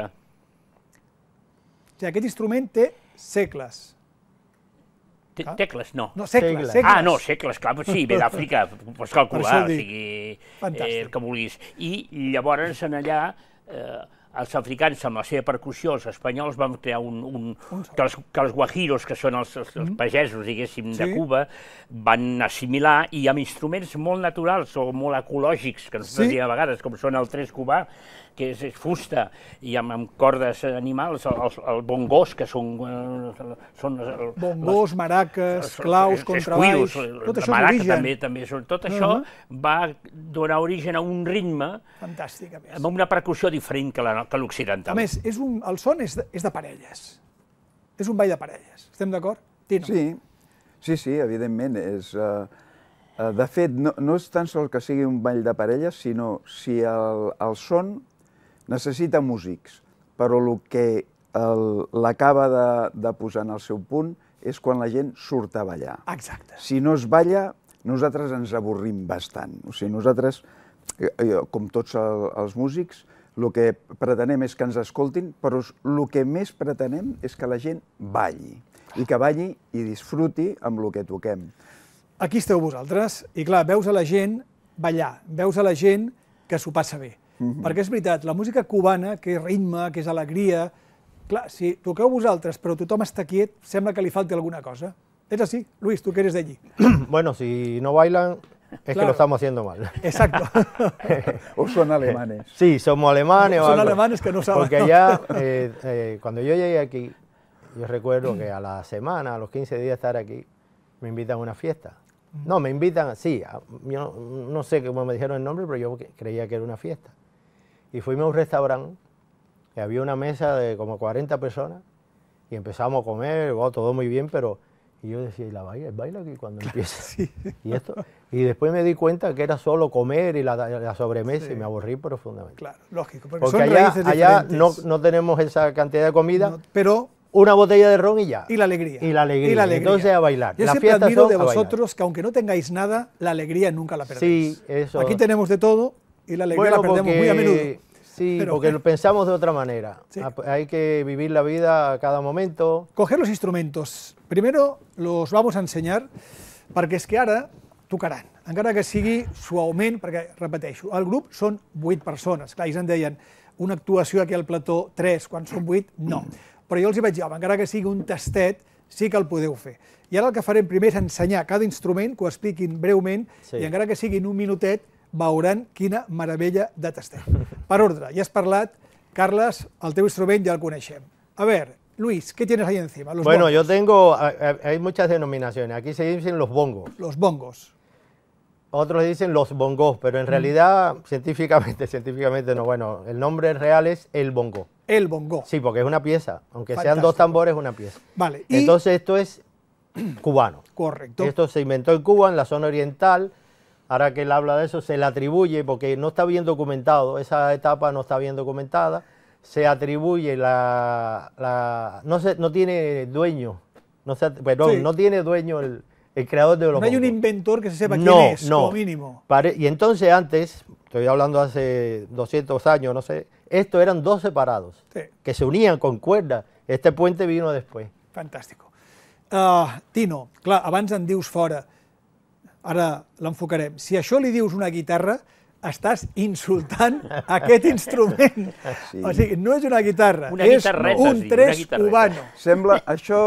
O sigui, aquest instrument té segles. Te Tecles, no. No, segles, segles. Ah, no, segles, clar, sí, ve d'Àfrica, pots calcular, o sigui, eh, el que vulguis. I llavors, en allà, eh, els africans, amb la seva percussió, els espanyols van crear un... un, un que, els, que els guajiros, que són els, els, els pagesos, diguéssim, sí. de Cuba, van assimilar, i amb instruments molt naturals o molt ecològics, que nosaltres sí. diem a vegades, com són el tres cubà, que és, és fusta, i amb, amb cordes animals, el, el, el bongós, que són... Eh, són el, bongós, les, maraques, claus, contrabaix, tot això maraca, és també, també són, tot això uh -huh. va donar origen a un ritme fantàstic, a més. Amb una percussió diferent que l'occidental. A més, és un, el son és de, és de parelles. És un ball de parelles. Estem d'acord? Tino. Sí, sí, sí, evidentment. És, uh, uh, de fet, no, no és tan sols que sigui un ball de parelles, sinó si el, el son necessita músics, però el que l'acaba de, de posar en el seu punt és quan la gent surt a ballar. Exacte. Si no es balla, nosaltres ens avorrim bastant. O sigui, nosaltres, com tots els músics, el que pretenem és que ens escoltin, però el que més pretenem és que la gent balli, i que balli i disfruti amb el que toquem. Aquí esteu vosaltres, i clar, veus a la gent ballar, veus a la gent que s'ho passa bé. Mm-hmm. Perquè és veritat, la música cubana, que és ritme, que és alegria, Clar, si toqueu vosaltres però tothom està quiet, sembla que li falti alguna cosa. És així, Luis, tú que eres de allí. Bueno, si no bailan, es claro. que lo estamos haciendo mal. Exacto. O son alemanes. Sí, somos alemanes o Son algo. alemanes que no saben. Porque allá, eh, eh, cuando yo llegué aquí, yo recuerdo que a la semana, a los quince días de estar aquí, me invitan a una fiesta. No, me invitan, sí, a, yo no, no sé cómo me dijeron el nombre, pero yo creía que era una fiesta. Y fuimos a un restaurante, y había una mesa de como cuarenta personas, y empezamos a comer, oh, todo muy bien, pero... Y yo decía, ¿y la baila? ¿El baile aquí cuando empieza? Sí. ¿Y esto? Y después me di cuenta que era solo comer y la, la sobremesa, sí. y me aburrí profundamente. Claro, lógico, porque, porque son allá, raíces allá diferentes. no, no tenemos esa cantidad de comida, no, pero... una botella de ron y ya. Y la alegría. Y la alegría. Y la alegría. Entonces a bailar. Yo Las siempre fiestas admiro son de a bailar. vosotros que aunque no tengáis nada, la alegría nunca la perdéis. Sí, eso. Aquí tenemos de todo y la alegría bueno, la perdemos porque, muy a menudo. Sí, pero, porque lo pensamos de otra manera. Sí. Hay que vivir la vida a cada momento. Coger los instrumentos. Primero los vamos a ensenyar perquè és que ara tocaran, encara que sigui suaument, perquè, repeteixo, el grup són vuit persones. Clar, ells en deien una actuació aquí al plató, tres, quan són vuit, no. Però jo els hi vaig dir, home, encara que sigui un tastet, sí que el podeu fer. I ara el que farem primer és ensenyar cada instrument, que ho expliquin breument, sí. i encara que siguin un minutet, veuran quina meravella de tastet. Per ordre, ja has parlat, Carles, el teu instrument ja el coneixem. A ver, Luis, ¿qué tienes ahí encima? Los bueno, bongos. yo tengo, hay muchas denominaciones, aquí se dicen los bongos. Los bongos. Otros dicen los bongos, pero en realidad, científicamente, científicamente no, bueno, el nombre real es el bongo. El bongo. Sí, porque es una pieza, aunque Fantástico. sean dos tambores, es una pieza. Vale. Y... Entonces esto es cubano. Correcto. Esto se inventó en Cuba, en la zona oriental. Ahora que él habla de eso, se le atribuye, porque no está bien documentado, esa etapa no está bien documentada, se atribuye la... la no, se, no tiene dueño, no se, perdón, sí. no tiene dueño el, el creador de los No hay bongos. un inventor que se sepa no, quién es, no. como mínimo. Pare, y entonces antes, estoy hablando hace doscientos años, no sé, estos eran dos separados, sí. que se unían con cuerdas. Este puente vino después. Fantàstico. Uh, Tino, clar, abans en dius fora, ara l'enfocarem. Si això li dius una guitarra, estàs insultant aquest instrument. Sí. O sigui, no és una guitarra, una és un sí, tres cubano. Sembla, això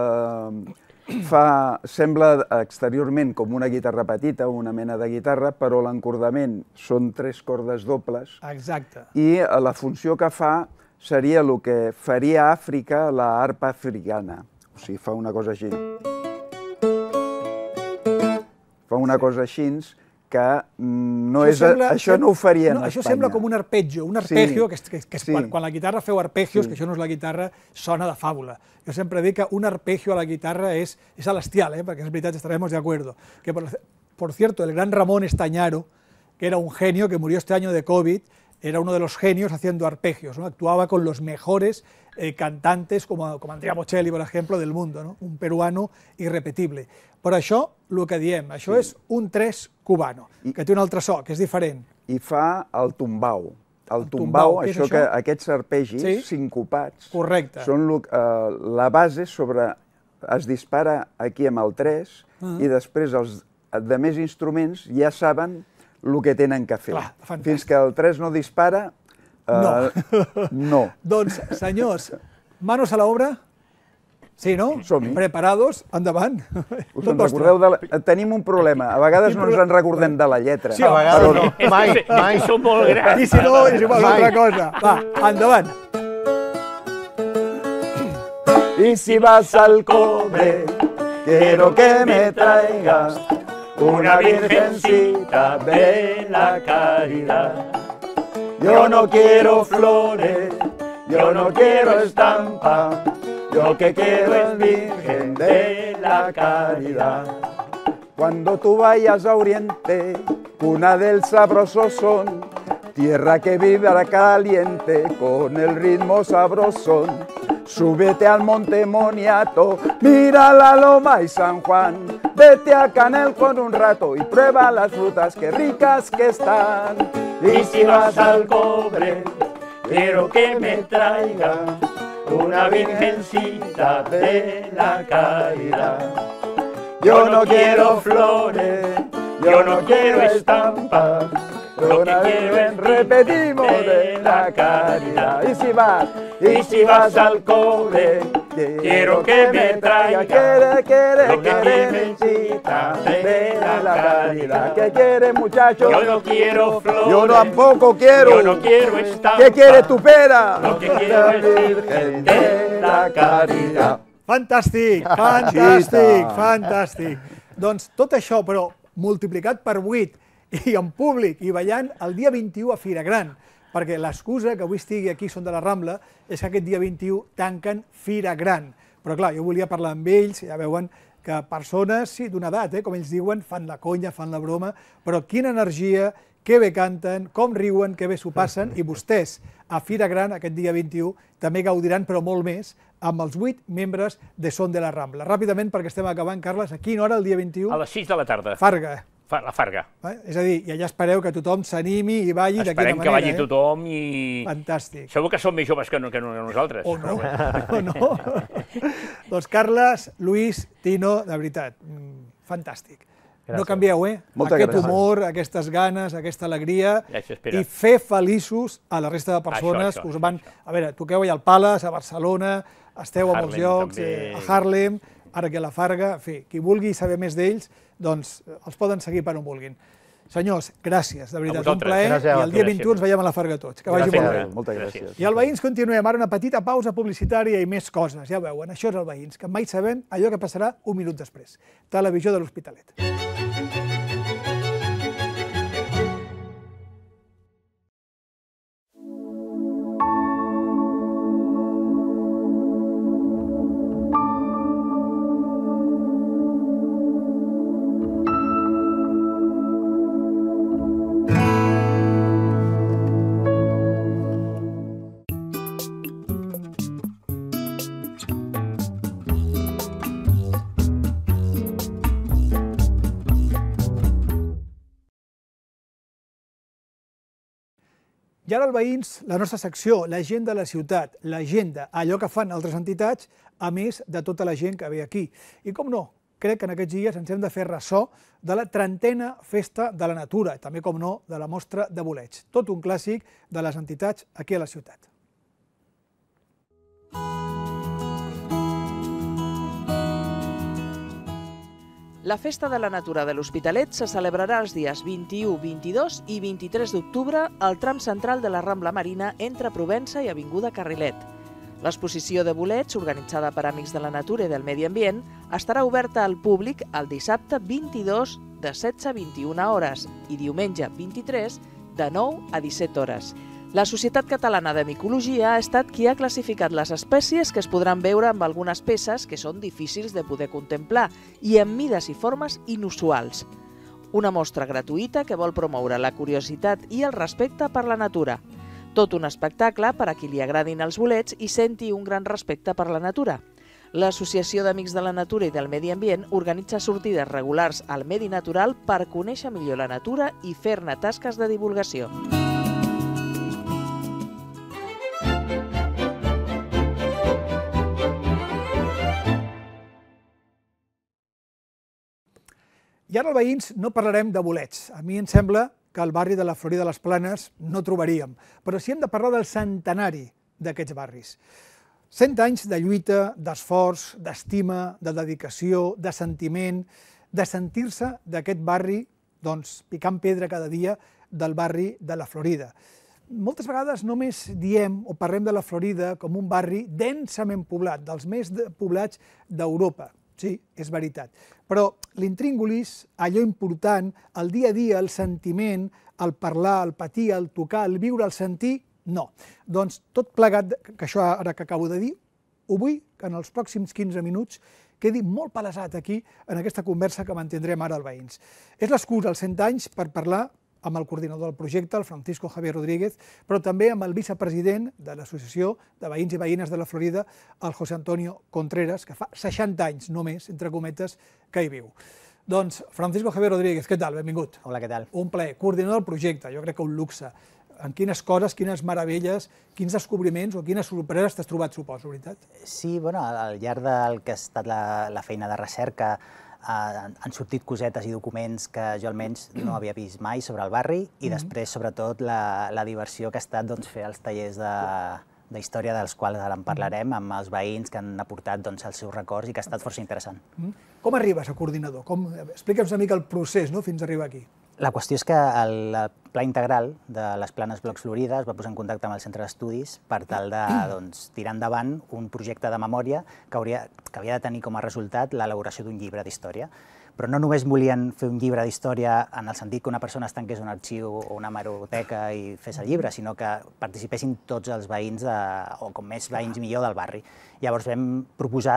eh, fa, sembla exteriorment com una guitarra petita, una mena de guitarra, però l'encordament són tres cordes dobles. Exacte. I la funció que fa seria el que faria a Àfrica la arpa africana. O sigui, fa una cosa així. Fa una cosa així que no això és, sembla, això no ho farien no, a això Espanya. sembla com un arpeggio, un arpegio, sí, que, que, que és sí. quan, quan la guitarra feu arpegios, sí. que això no és la guitarra, sona de fàbula. Jo sempre dic que un arpegio a la guitarra és, és celestial, eh? Perquè és veritat, estaremos de acuerdo. Que por, por cierto, el gran Ramón Estañaro, que era un genio que murió este año de COVID, era uno de los genios haciendo arpegios, ¿no? Actuaba con los mejores eh, cantantes, como, como Andrea Bocelli, por ejemplo, del mundo, ¿no? Un peruano irrepetible. Per això, el que diem, això sí. és un tres cubano, I, que té un altre so, que és diferent. I fa el tumbau. El, el tumbau, tumbau, això, això que aquests arpegis sí? sincopats, correcte. Són lo, uh, la base sobre... Es dispara aquí amb el tres uh -huh. i després els de més instruments ja saben el que tenen que fer. Clar, fins que el tres no dispara, uh, no. no. Doncs, senyors, manos a la obra. Sí, no? Som-hi. Preparados, endavant. Us en recordeu de la... Tenim un problema, a vegades no ens en recordem de la lletra. Sí, a vegades però... no. Mai, mai. Som molt grans. I si no, és igual, altra cosa. Va, endavant. Y si vas al cobre, quiero que me traigas una virgencita de la caridad. Yo no quiero flores, yo no quiero estampa, yo que quiero es virgen de la caridad. Cuando tú vayas a Oriente, cuna del sabroso son, tierra que vibra caliente con el ritmo sabrosón. Súbete al monte Moniato, mira la Loma y San Juan, vete a Canelcón un rato y prueba las frutas que ricas que están. Y si vas al cobre, quiero que me traiga una virgencita de la caridad. Yo no quiero flores, yo no quiero estampas, Una vez repetimos de la caridad. Y si vas, y si vas al cobre, quiero que me traiga, quiere, quiere, lo que quiere, necesita de la caridad. ¿Qué quiere, muchacho? Yo no quiero flores. Yo tampoco quiero. Yo no quiero estampa. ¿Qué quiere tu pera? Lo que quiero es Virgen de la caridad. Fantàstic, fantàstic, fantàstic. Doncs tot això, però multiplicat per vuit i en públic i ballant el dia vint-i-u a Fira Gran, perquè l'excusa que avui estigui aquí Són de la Rambla és que aquest dia vint-i-u tanquen Fira Gran. Però clar, jo volia parlar amb ells, ja veuen que persones, sí, d'una edat, eh, com ells diuen, fan la conya, fan la broma, però quina energia, que bé canten, com riuen, que bé s'ho passen, i vostès a Fira Gran aquest dia vint-i-u també gaudiran, però molt més, amb els vuit membres de Són de la Rambla. Ràpidament, perquè estem acabant, Carles, a quina hora el dia vint-i-u? A les sis de la tarda. Farga. Fa, la Farga. Eh? És a dir, i allà espereu que tothom s'animi i balli de quina Esperem manera. que balli eh? tothom i... Fantàstic. Segur que són més joves que, no, que nosaltres. O no, o no. Doncs Carles, Lluís, Tino, de veritat, fantàstic. Gràcies. No canvieu, eh? Moltes Aquest gràcies. humor, aquestes ganes, aquesta alegria, Ja s'espera. i fer feliços a la resta de persones Això, això, que us van... A veure, toqueu allà al Palace, a Barcelona, esteu a molts Harlem, llocs, també. eh, a Harlem, ara aquí a la Farga, en fi, qui vulgui saber més d'ells, doncs els poden seguir per on vulguin. Senyors, gràcies, de veritat, un vosaltres. plaer, Gràcies a i el dia vosaltres. vint-i-u ens veiem a la Farga tots. Que vagi Gràcies. molt bé. Moltes Gràcies. gràcies. I al Veïns continuem, ara una petita pausa publicitària i més coses, ja veuen, això és el Veïns, que mai sabem allò que passarà un minut després. Televisió de l'Hospitalet. I ara al Veïns, la nostra secció, la gent de la ciutat, l'agenda, allò que fan altres entitats, a més de tota la gent que ve aquí. I com no, crec que en aquests dies ens hem de fer ressò de la trentena Festa de la Natura, també com no, de la Mostra de Bolets. Tot un clàssic de les entitats aquí a la ciutat. La Festa de la Natura de l'Hospitalet se celebrarà els dies vint-i-u, vint-i-dos i vint-i-tres d'octubre al tram central de la Rambla Marina entre Provença i Avinguda Carrilet. L'exposició de bolets, organitzada per Amics de la Natura i del Medi Ambient, estarà oberta al públic el dissabte vint-i-dos de setze a vint-i-una hores i diumenge vint-i-tres de nou a disset hores. La Societat Catalana de Micologia ha estat qui ha classificat les espècies que es podran veure amb algunes peces que són difícils de poder contemplar i en mides i formes inusuals. Una mostra gratuïta que vol promoure la curiositat i el respecte per la natura. Tot un espectacle per a qui li agradin els bolets i senti un gran respecte per la natura. L'Associació d'Amics de la Natura i del Medi Ambient organitza sortides regulars al medi natural per conèixer millor la natura i fer-ne tasques de divulgació. I ara al Veïns no parlarem de bolets. A mi em sembla que al barri de la Florida de les Planes no trobaríem, però sí hem de parlar del centenari d'aquests barris. Cent anys de lluita, d'esforç, d'estima, de dedicació, de sentiment, de sentir-se d'aquest barri, doncs, picant pedra cada dia del barri de la Florida. Moltes vegades només diem o parlem de la Florida com un barri densament poblat, dels més poblats d'Europa. Sí, és veritat. Però l'intríngulis, allò important, el dia a dia, el sentiment, el parlar, el patir, el tocar, el viure, el sentir, no. Doncs tot plegat, que això ara que acabo de dir, ho vull que en els pròxims quinze minuts quedi molt palesat aquí en aquesta conversa que mantindrem ara al Veïns. És l'excusa als cent anys per parlar amb el coordinador del projecte, el Francisco Javier Rodríguez, però també amb el vicepresident de l'Associació de Veïns i Veïnes de la Florida, el José Antonio Contreras, que fa seixanta anys només, entre cometes, que hi viu. Doncs, Francisco Javier Rodríguez, què tal? Benvingut. Hola, què tal? Un plaer. Coordinador del projecte, jo crec que un luxe. En quines coses, quines meravelles, quins descobriments o quines sorpreses t'has trobat, suposo, veritat? Sí, bueno, al llarg del que ha estat la, la feina de recerca han sortit cosetes i documents que jo almenys no havia vist mai sobre el barri i després, sobretot, la diversió que ha estat fer els tallers d'història dels quals ara en parlarem amb els veïns que han aportat els seus records i que ha estat força interessant. Com arribes a coordinador? Explica'ns una mica el procés fins a arribar aquí. La qüestió és que el Pla Integral de les Planes Blocs Florida es va posar en contacte amb el Centre d'Estudis per tal de tirar endavant un projecte de memòria que havia de tenir com a resultat l'elaboració d'un llibre d'història. Però no només volien fer un llibre d'història en el sentit que una persona es tanqués un arxiu o una hemeroteca i fes el llibre, sinó que participessin tots els veïns, o com més veïns millor, del barri. Llavors vam proposar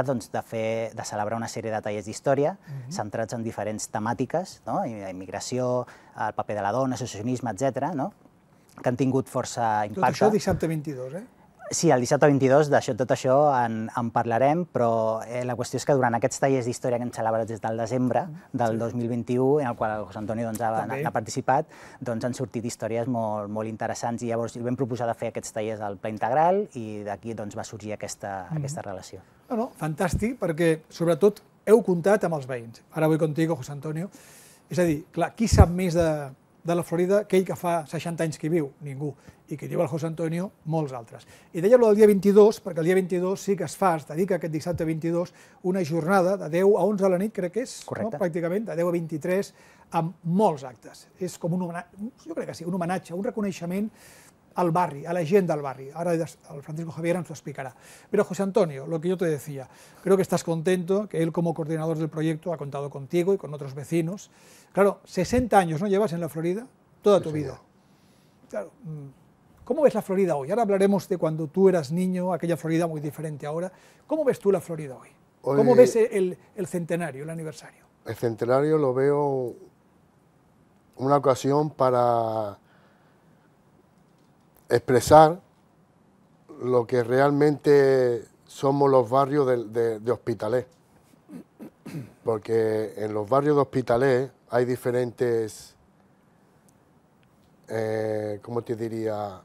de celebrar una sèrie de tallers d'història centrats en diferents temàtiques, immigració, el paper de la dona, associacionisme, etcètera, que han tingut força impacte. Tot això dissabte vint-i-dos, eh? Sí, el dissabte vint-i-dos, de tot això en parlarem, però la qüestió és que durant aquests tallers d'història que hem celebrat des del desembre del dos mil vint-i-u, en el qual el José Antonio ha participat, han sortit històries molt interessants i llavors vam proposar de fer aquests tallers al Pla Integral i d'aquí va sorgir aquesta relació. Fantàstic, perquè sobretot heu comptat amb els veïns. Ara voy contigo, José Antonio. És a dir, clar, qui sap més de la Florida que ell que fa seixanta anys que hi viu? Ningú. I que diu el José Antonio, molts altres. I deia el dia vint-i-dos, perquè el dia vint-i-dos sí que es fa, es dedica aquest dissabte vint-i-dos, una jornada de deu a onze a la nit, crec que és, pràcticament, de deu a vint-i-tres, amb molts actes. És com un homenatge, jo crec que sí, un homenatge, un reconeixement al barri, a la gent del barri. Ahora el Francisco Javier nos lo explicará. Pero José Antonio, lo que yo te decía, creo que estás contento, que él como coordinador del proyecto ha contado contigo y con otros vecinos. Claro, sesenta años, ¿no llevas en la Florida? Toda tu vida. Claro. ¿Cómo ves la Florida hoy? Ahora hablaremos de cuando tú eras niño, aquella Florida muy diferente ahora. ¿Cómo ves tú la Florida hoy? hoy ¿Cómo ves el, el centenario, el aniversario? El centenario lo veo una ocasión para expresar lo que realmente somos los barrios de, de, de Hospitalet. Porque en los barrios de Hospitalet hay diferentes, eh, ¿cómo te diría?,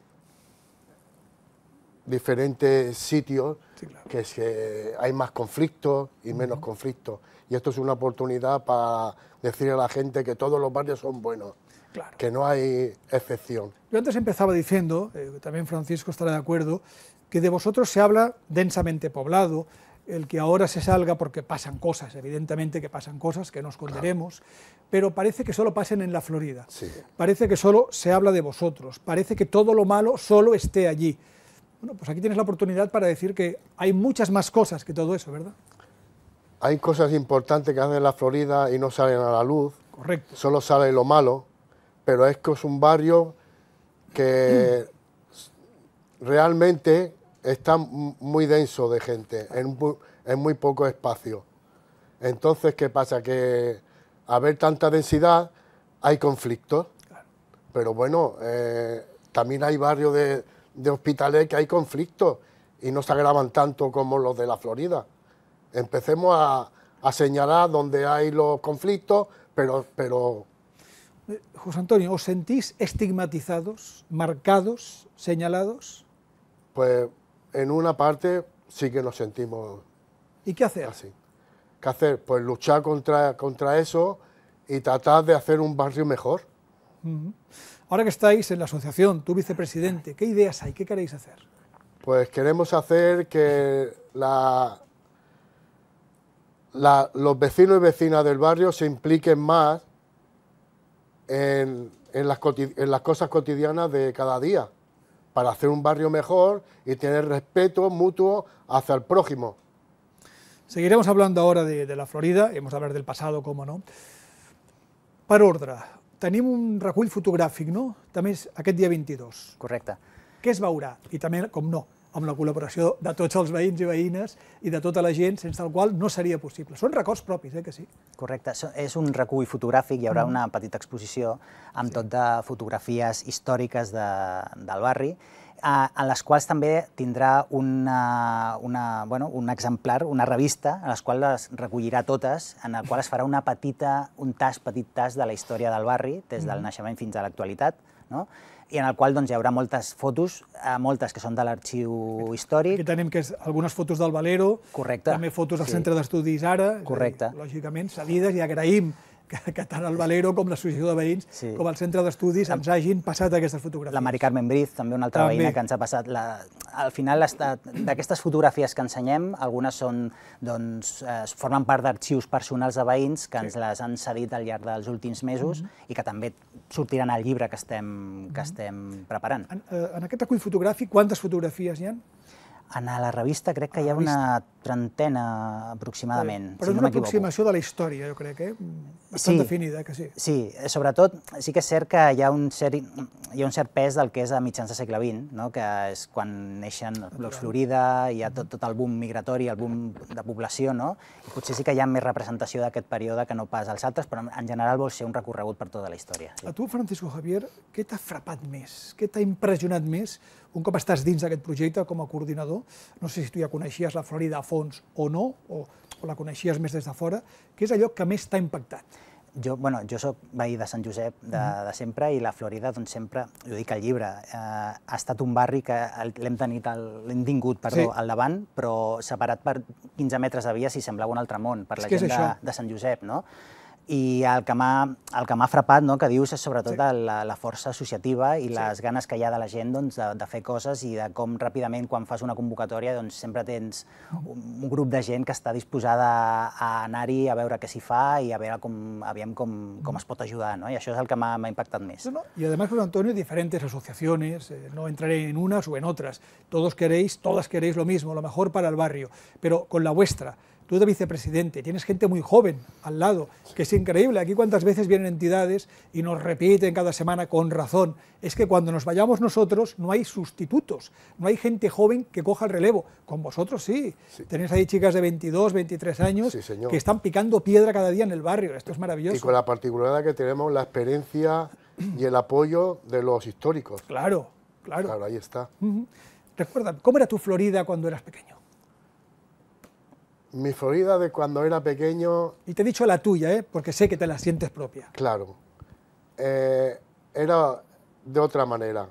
diferentes sitios, sí, claro, que, es que hay más conflictos y menos uh-huh. conflictos. Y esto es una oportunidad para decirle a la gente que todos los barrios son buenos, claro, que no hay excepción. Yo antes empezaba diciendo, eh, también Francisco estará de acuerdo, que de vosotros se habla densamente poblado, el que ahora se salga porque pasan cosas, evidentemente que pasan cosas, que no esconderemos, claro, pero parece que solo pasen en la Florida, sí, parece que solo se habla de vosotros, parece que todo lo malo solo esté allí. Bueno, pues aquí tienes la oportunidad para decir que hay muchas más cosas que todo eso, ¿verdad? Hay cosas importantes que hacen en la Florida y no salen a la luz. Correcto. Solo sale lo malo, pero es que es un barrio que mm. realmente está muy denso de gente, en, en muy poco espacio. Entonces, ¿qué pasa? Que al haber tanta densidad hay conflictos, claro, pero bueno, eh, también hay barrios de... de Hospitalet que hay conflictos y no se agravan tanto como los de la Florida. Empecemos a, a señalar donde hay los conflictos, pero, pero... José Antonio, ¿os sentís estigmatizados, marcados, señalados? Pues en una parte sí que nos sentimos... ¿Y qué hacer? Así. ¿Qué hacer? Pues luchar contra, contra eso y tratar de hacer un barrio mejor. Uh-huh. Ahora que estáis en la asociación, tú vicepresidente, ¿qué ideas hay? ¿Qué queréis hacer? Pues queremos hacer que la, la, los vecinos y vecinas del barrio se impliquen más en, en, las, en las cosas cotidianas de cada día, para hacer un barrio mejor y tener respeto mutuo hacia el prójimo. Seguiremos hablando ahora de, de la Florida, hemos de hablar del pasado, cómo no. Per ordre, tenim un recull fotogràfic, no? També és aquest dia vint-i-dos. Correcte. Què es veurà? I també, com no, amb la col·laboració de tots els veïns i veïnes i de tota la gent, sense el qual no seria possible. Són records propis, eh, que sí? Correcte. És un recull fotogràfic, hi haurà una petita exposició amb sí. tot de fotografies històriques de, del barri, en les quals també tindrà una, una, bueno, un exemplar, una revista, en les quals les recollirà totes, en la qual es farà una petita, un tas, petit tas de la història del barri, des del naixement fins a l'actualitat, no? I en el qual doncs, hi haurà moltes fotos, moltes que són de l'arxiu històric. Aquí tenim que és algunes fotos del Valero, correcte, també fotos del sí. Centre d'Estudis Ara, correcte. Dir, lògicament cedides, i agraïm que, que tant el Valero com l'Associació de Veïns sí. com el Centre d'Estudis ens hagin passat aquestes fotografies. La Mari Carmen Briz, també una altra també. veïna que ens ha passat. La, al final, d'aquestes fotografies que ensenyem, algunes són, doncs, eh, formen part d'arxius personals de veïns que ens sí. les han cedit al llarg dels últims mesos mm-hmm. i que també sortiran al llibre que estem, que estem preparant. En, en aquest recull fotogràfic, quantes fotografies hi ha? En la revista crec que hi ha una trentena aproximadament. Però és una aproximació de la història, jo crec, eh? Bastant definida, que sí. Sí, sobretot sí que és cert que hi ha un cert, hi ha un cert pes del que és a mitjans del segle vint, no? Que és quan neixen els blocs Florida, hi ha tot, tot el boom migratori, el boom de població, no? I potser sí que hi ha més representació d'aquest període que no pas als altres, però en general vol ser un recorregut per tota la història. Sí. A tu, Francisco Javier, què t'ha frapat més? Què t'ha impressionat més un cop estàs dins d'aquest projecte com a coordinador? No sé si tu ja coneixies la Florida a fons o no, o, o la coneixies més des de fora. Què és allò que més t'ha impactat? Jo, bueno, jo soc veí de Sant Josep de, de sempre i la Florida, doncs sempre, ho dic al llibre, eh, ha estat un barri que l'hem tingut perdó, sí. al davant, però separat per quinze metres de vies i semblava un altre món per la gent de, de Sant Josep, no? I el que m'ha frapat, no, que dius, és sobretot sí. la, la força associativa i les sí. ganes que hi ha de la gent doncs, de, de fer coses i de com ràpidament, quan fas una convocatòria, doncs, sempre tens un, un grup de gent que està disposada a anar-hi, a veure què s'hi fa i a veure com, aviam com, com es pot ajudar, ¿no? I això és el que m'ha impactat més. No, no. Y además, José Antonio, diferentes asociaciones, eh, no entraré en unas o en otras, todos queréis, todas queréis lo mismo, lo mejor para el barrio, pero con la vuestra. Tú de vicepresidente, tienes gente muy joven al lado, que es increíble. Aquí cuántas veces vienen entidades y nos repiten cada semana con razón. Es que cuando nos vayamos nosotros no hay sustitutos, no hay gente joven que coja el relevo. Con vosotros sí. sí. Tenéis ahí chicas de veintidós, veintitrés años sí, que están picando piedra cada día en el barrio. Esto es maravilloso. Y con la particularidad que tenemos la experiencia y el apoyo de los históricos. Claro, claro. Claro, ahí está. Uh-huh. Recuerda, ¿cómo era tu Florida cuando eras pequeño? Mi Florida de cuando era pequeño... Y te he dicho la tuya, ¿eh? Porque sé que te la sientes propia. Claro. Eh, era de otra manera.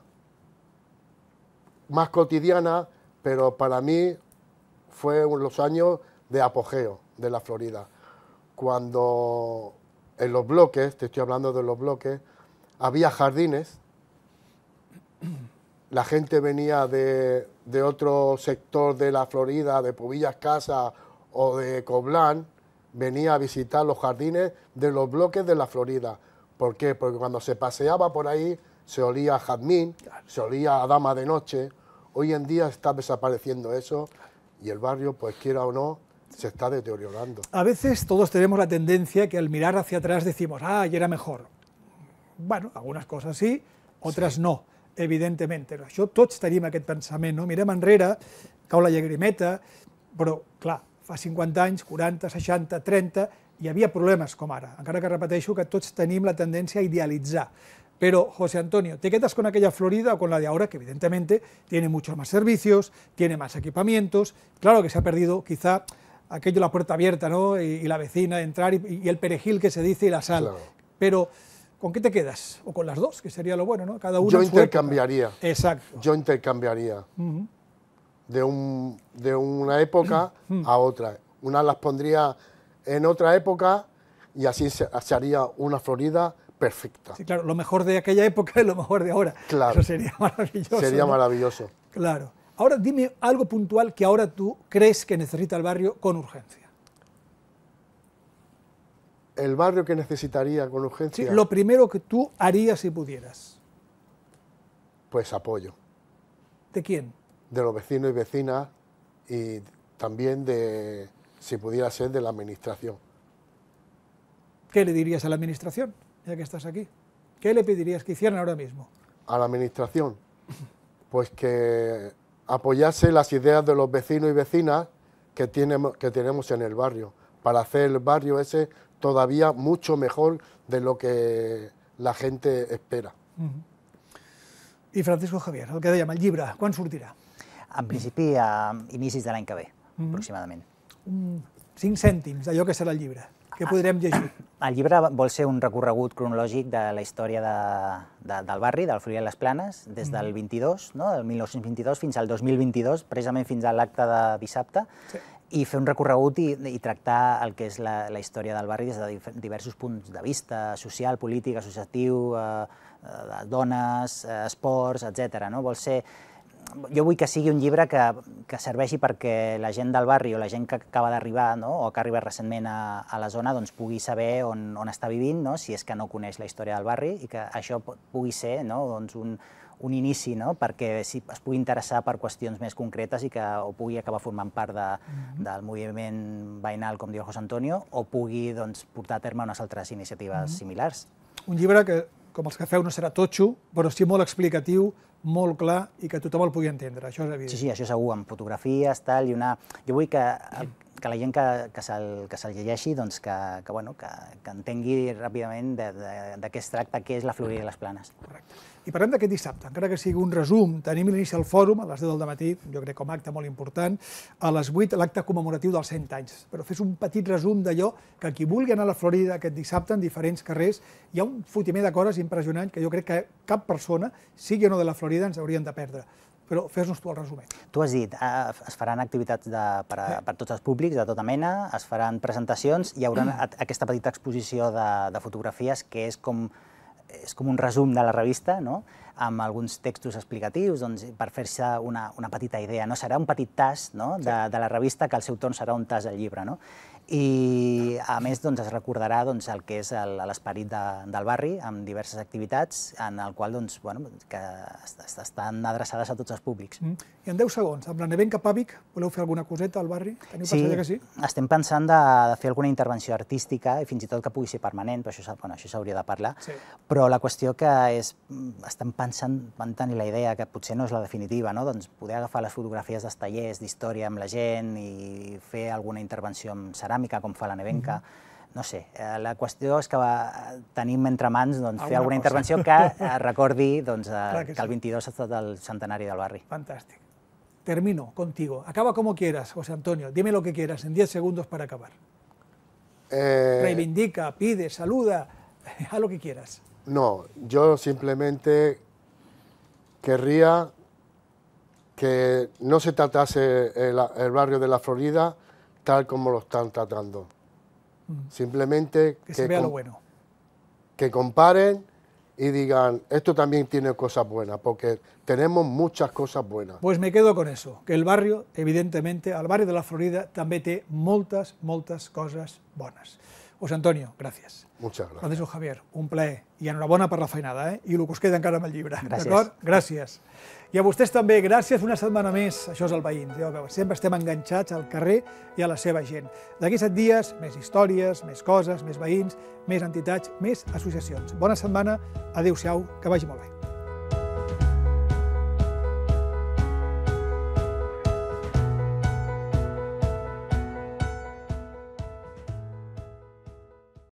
Más cotidiana, pero para mí fue los años de apogeo de la Florida. Cuando en los bloques, te estoy hablando de los bloques, había jardines, la gente venía de, de otro sector de la Florida, de Pubillas Casa o de Coblán, venía a visitar los jardines de los bloques de la Florida. ¿Por qué? Porque cuando se paseaba por ahí se olía a jazmín, se olía a dama de noche. Hoy en día está desapareciendo eso y el barrio, pues quiera o no, se está deteriorando. A veces todos tenemos la tendencia que al mirar hacia atrás decimos, ah, ya era mejor. Bueno, algunes coses sí, altres sí. no, evidentement. Això tots tenim aquest pensament, no? Mirem enrere, cau la llagrimeta, però, clar, fa cinquanta anys, quaranta, seixanta, trenta, hi havia problemes com ara, encara que repeteixo que tots tenim la tendència a idealitzar. Pero, José Antonio, ¿te quedas con aquella Florida o con la de ahora, que evidentemente tiene muchos más servicios, tiene más equipamientos? Claro que se ha perdido quizá aquello, la puerta abierta, ¿no? Y, y la vecina, entrar y, y el perejil que se dice y la sal. Claro. Pero, ¿con qué te quedas? O con las dos, que sería lo bueno, ¿no? Cada uno Yo en su intercambiaría. época. Exacto. Yo intercambiaría. Uh-huh. de, un, de una época a otra. Una las pondría en otra época y así se, se haría una Florida perfecta. Sí, claro, lo mejor de aquella época y lo mejor de ahora. Claro. Eso sería maravilloso. Sería ¿no? maravilloso. Claro. Ahora dime algo puntual que ahora tú crees que necesita el barrio con urgencia. El barrio que necesitaría con urgencia... Sí, lo primero que tú harías si pudieras. Pues apoyo. ¿De quién? De los vecinos y vecinas y también de, si pudiera ser, de la administración. ¿Qué le dirías a la administración, ya que estás aquí? ¿Qué le pedirías que hicieran ahora mismo? A la administración, pues que apoyase las ideas de los vecinos y vecinas que, tenemos, que tenemos en el barrio, para hacer el barrio ese todavía mucho mejor de lo que la gente espera. Uh-huh. I Francisco Javier, el que dèiem, el llibre, quan sortirà? En principi, a inicis de l'any que ve, mm-hmm. aproximadament. Un, cinc cèntims d'allò que serà el llibre, que podrem llegir. El llibre vol ser un recorregut cronològic de la història de, de, del barri, de la Florida de les Planes, des del vint-i-dos, no? del mil nou-cents vint-i-dos fins al dos mil vint-i-dos, precisament fins a l'acte de dissabte, sí. i fer un recorregut i, i tractar el que és la, la història del barri des de diversos punts de vista, social, polític, associatiu, eh, de dones, eh, esports, etcètera. No? Vol ser... Jo vull que sigui un llibre que, que serveixi perquè la gent del barri o la gent que acaba d'arribar, no? o que ha arribat recentment a, a la zona doncs, pugui saber on, on està vivint, no? si és que no coneix la història del barri, i que això pugui ser no? doncs un, un inici no? perquè si es pugui interessar per qüestions més concretes i que o pugui acabar formant part de, mm-hmm. del moviment veïnal, com diu José Antonio, o pugui doncs, portar a terme unes altres iniciatives mm-hmm. similars. Un llibre que, com els que feu, no serà totxo, però sí molt explicatiu, molt clar i que tothom el pugui entendre, això és evident. Sí, sí, això segur, amb fotografies, tal, i una... Jo vull que, el, que la gent que, que se'l que se'l llegeixi, doncs que, que, bueno, que, que entengui ràpidament de, de, de què es tracta, què és la Florida de les Planes. Correcte. I parlem d'aquest dissabte, encara que sigui un resum. Tenim l'inici al fòrum a les deu del matí, jo crec com a acte molt important, a les vuit l'acte commemoratiu dels cent anys. Però fes un petit resum d'allò que qui vulgui anar a la Florida aquest dissabte en diferents carrers, hi ha un fotimer de coses impressionant que jo crec que cap persona, sigui o no de la Florida, ens haurien de perdre. Però fes-nos tu el resumet. Tu has dit, eh, es faran activitats de, per, a, sí. per tots els públics, de tota mena, es faran presentacions, hi haurà mm. aquesta petita exposició de, de fotografies que és com, és com un resum de la revista, no? amb alguns textos explicatius doncs, per fer-se una, una petita idea. No? Serà un petit tast no? de, sí. de la revista que al seu torn serà un tast del llibre. No? I a més doncs, es recordarà doncs, el que és l'esperit de, del barri amb diverses activitats en el qual doncs, bueno, que estan adreçades a tots els públics. Mm. I en deu segons, amb la Nevenka Pavic, voleu fer alguna coseta al barri? Teniu sí, pensat que sí? Estem pensant de, de fer alguna intervenció artística i fins i tot que pugui ser permanent, però això, bueno, això s'hauria de parlar. Sí. Però la qüestió que és, estem pensant, van tenir la idea que potser no és la definitiva, no? doncs poder agafar les fotografies dels tallers d'història amb la gent i fer alguna intervenció amb ceràmica, com fa la Nevenka. Mm-hmm. No sé, la qüestió és que va, tenim entre mans doncs, fer alguna cosa. intervenció que recordi doncs, que, que el vint-i-dos ha estat el centenari del barri. Fantàstic. Termino contigo. Acaba como quieras, José Antonio. Dime lo que quieras en diez segundos para acabar. Eh... Reivindica, pide, saluda, haz lo que quieras. No, yo simplemente querría que no se tratase el, el barrio de la Florida tal como lo están tratando. Mm. Simplemente que, que se vea lo bueno. Que comparen y digan, esto también tiene cosas buenas, porque tenemos muchas cosas buenas. Pues me quedo con eso, que el barrio, evidentemente, el barri de la Florida també té moltes, moltes coses bones. José Antonio, gràcies. Muchas gracias. Francisco Javier, un plaer. I enhorabona per la feinada, eh? I el que us queda encara amb el llibre. Gràcies. Gràcies. I a vostès també, gràcies una setmana més. Això és el Veïns. Ja veu, sempre estem enganxats al carrer i a la seva gent. D'aquí set dies, més històries, més coses, més veïns, més entitats, més associacions. Bona setmana, adéu-siau, que vagi molt bé.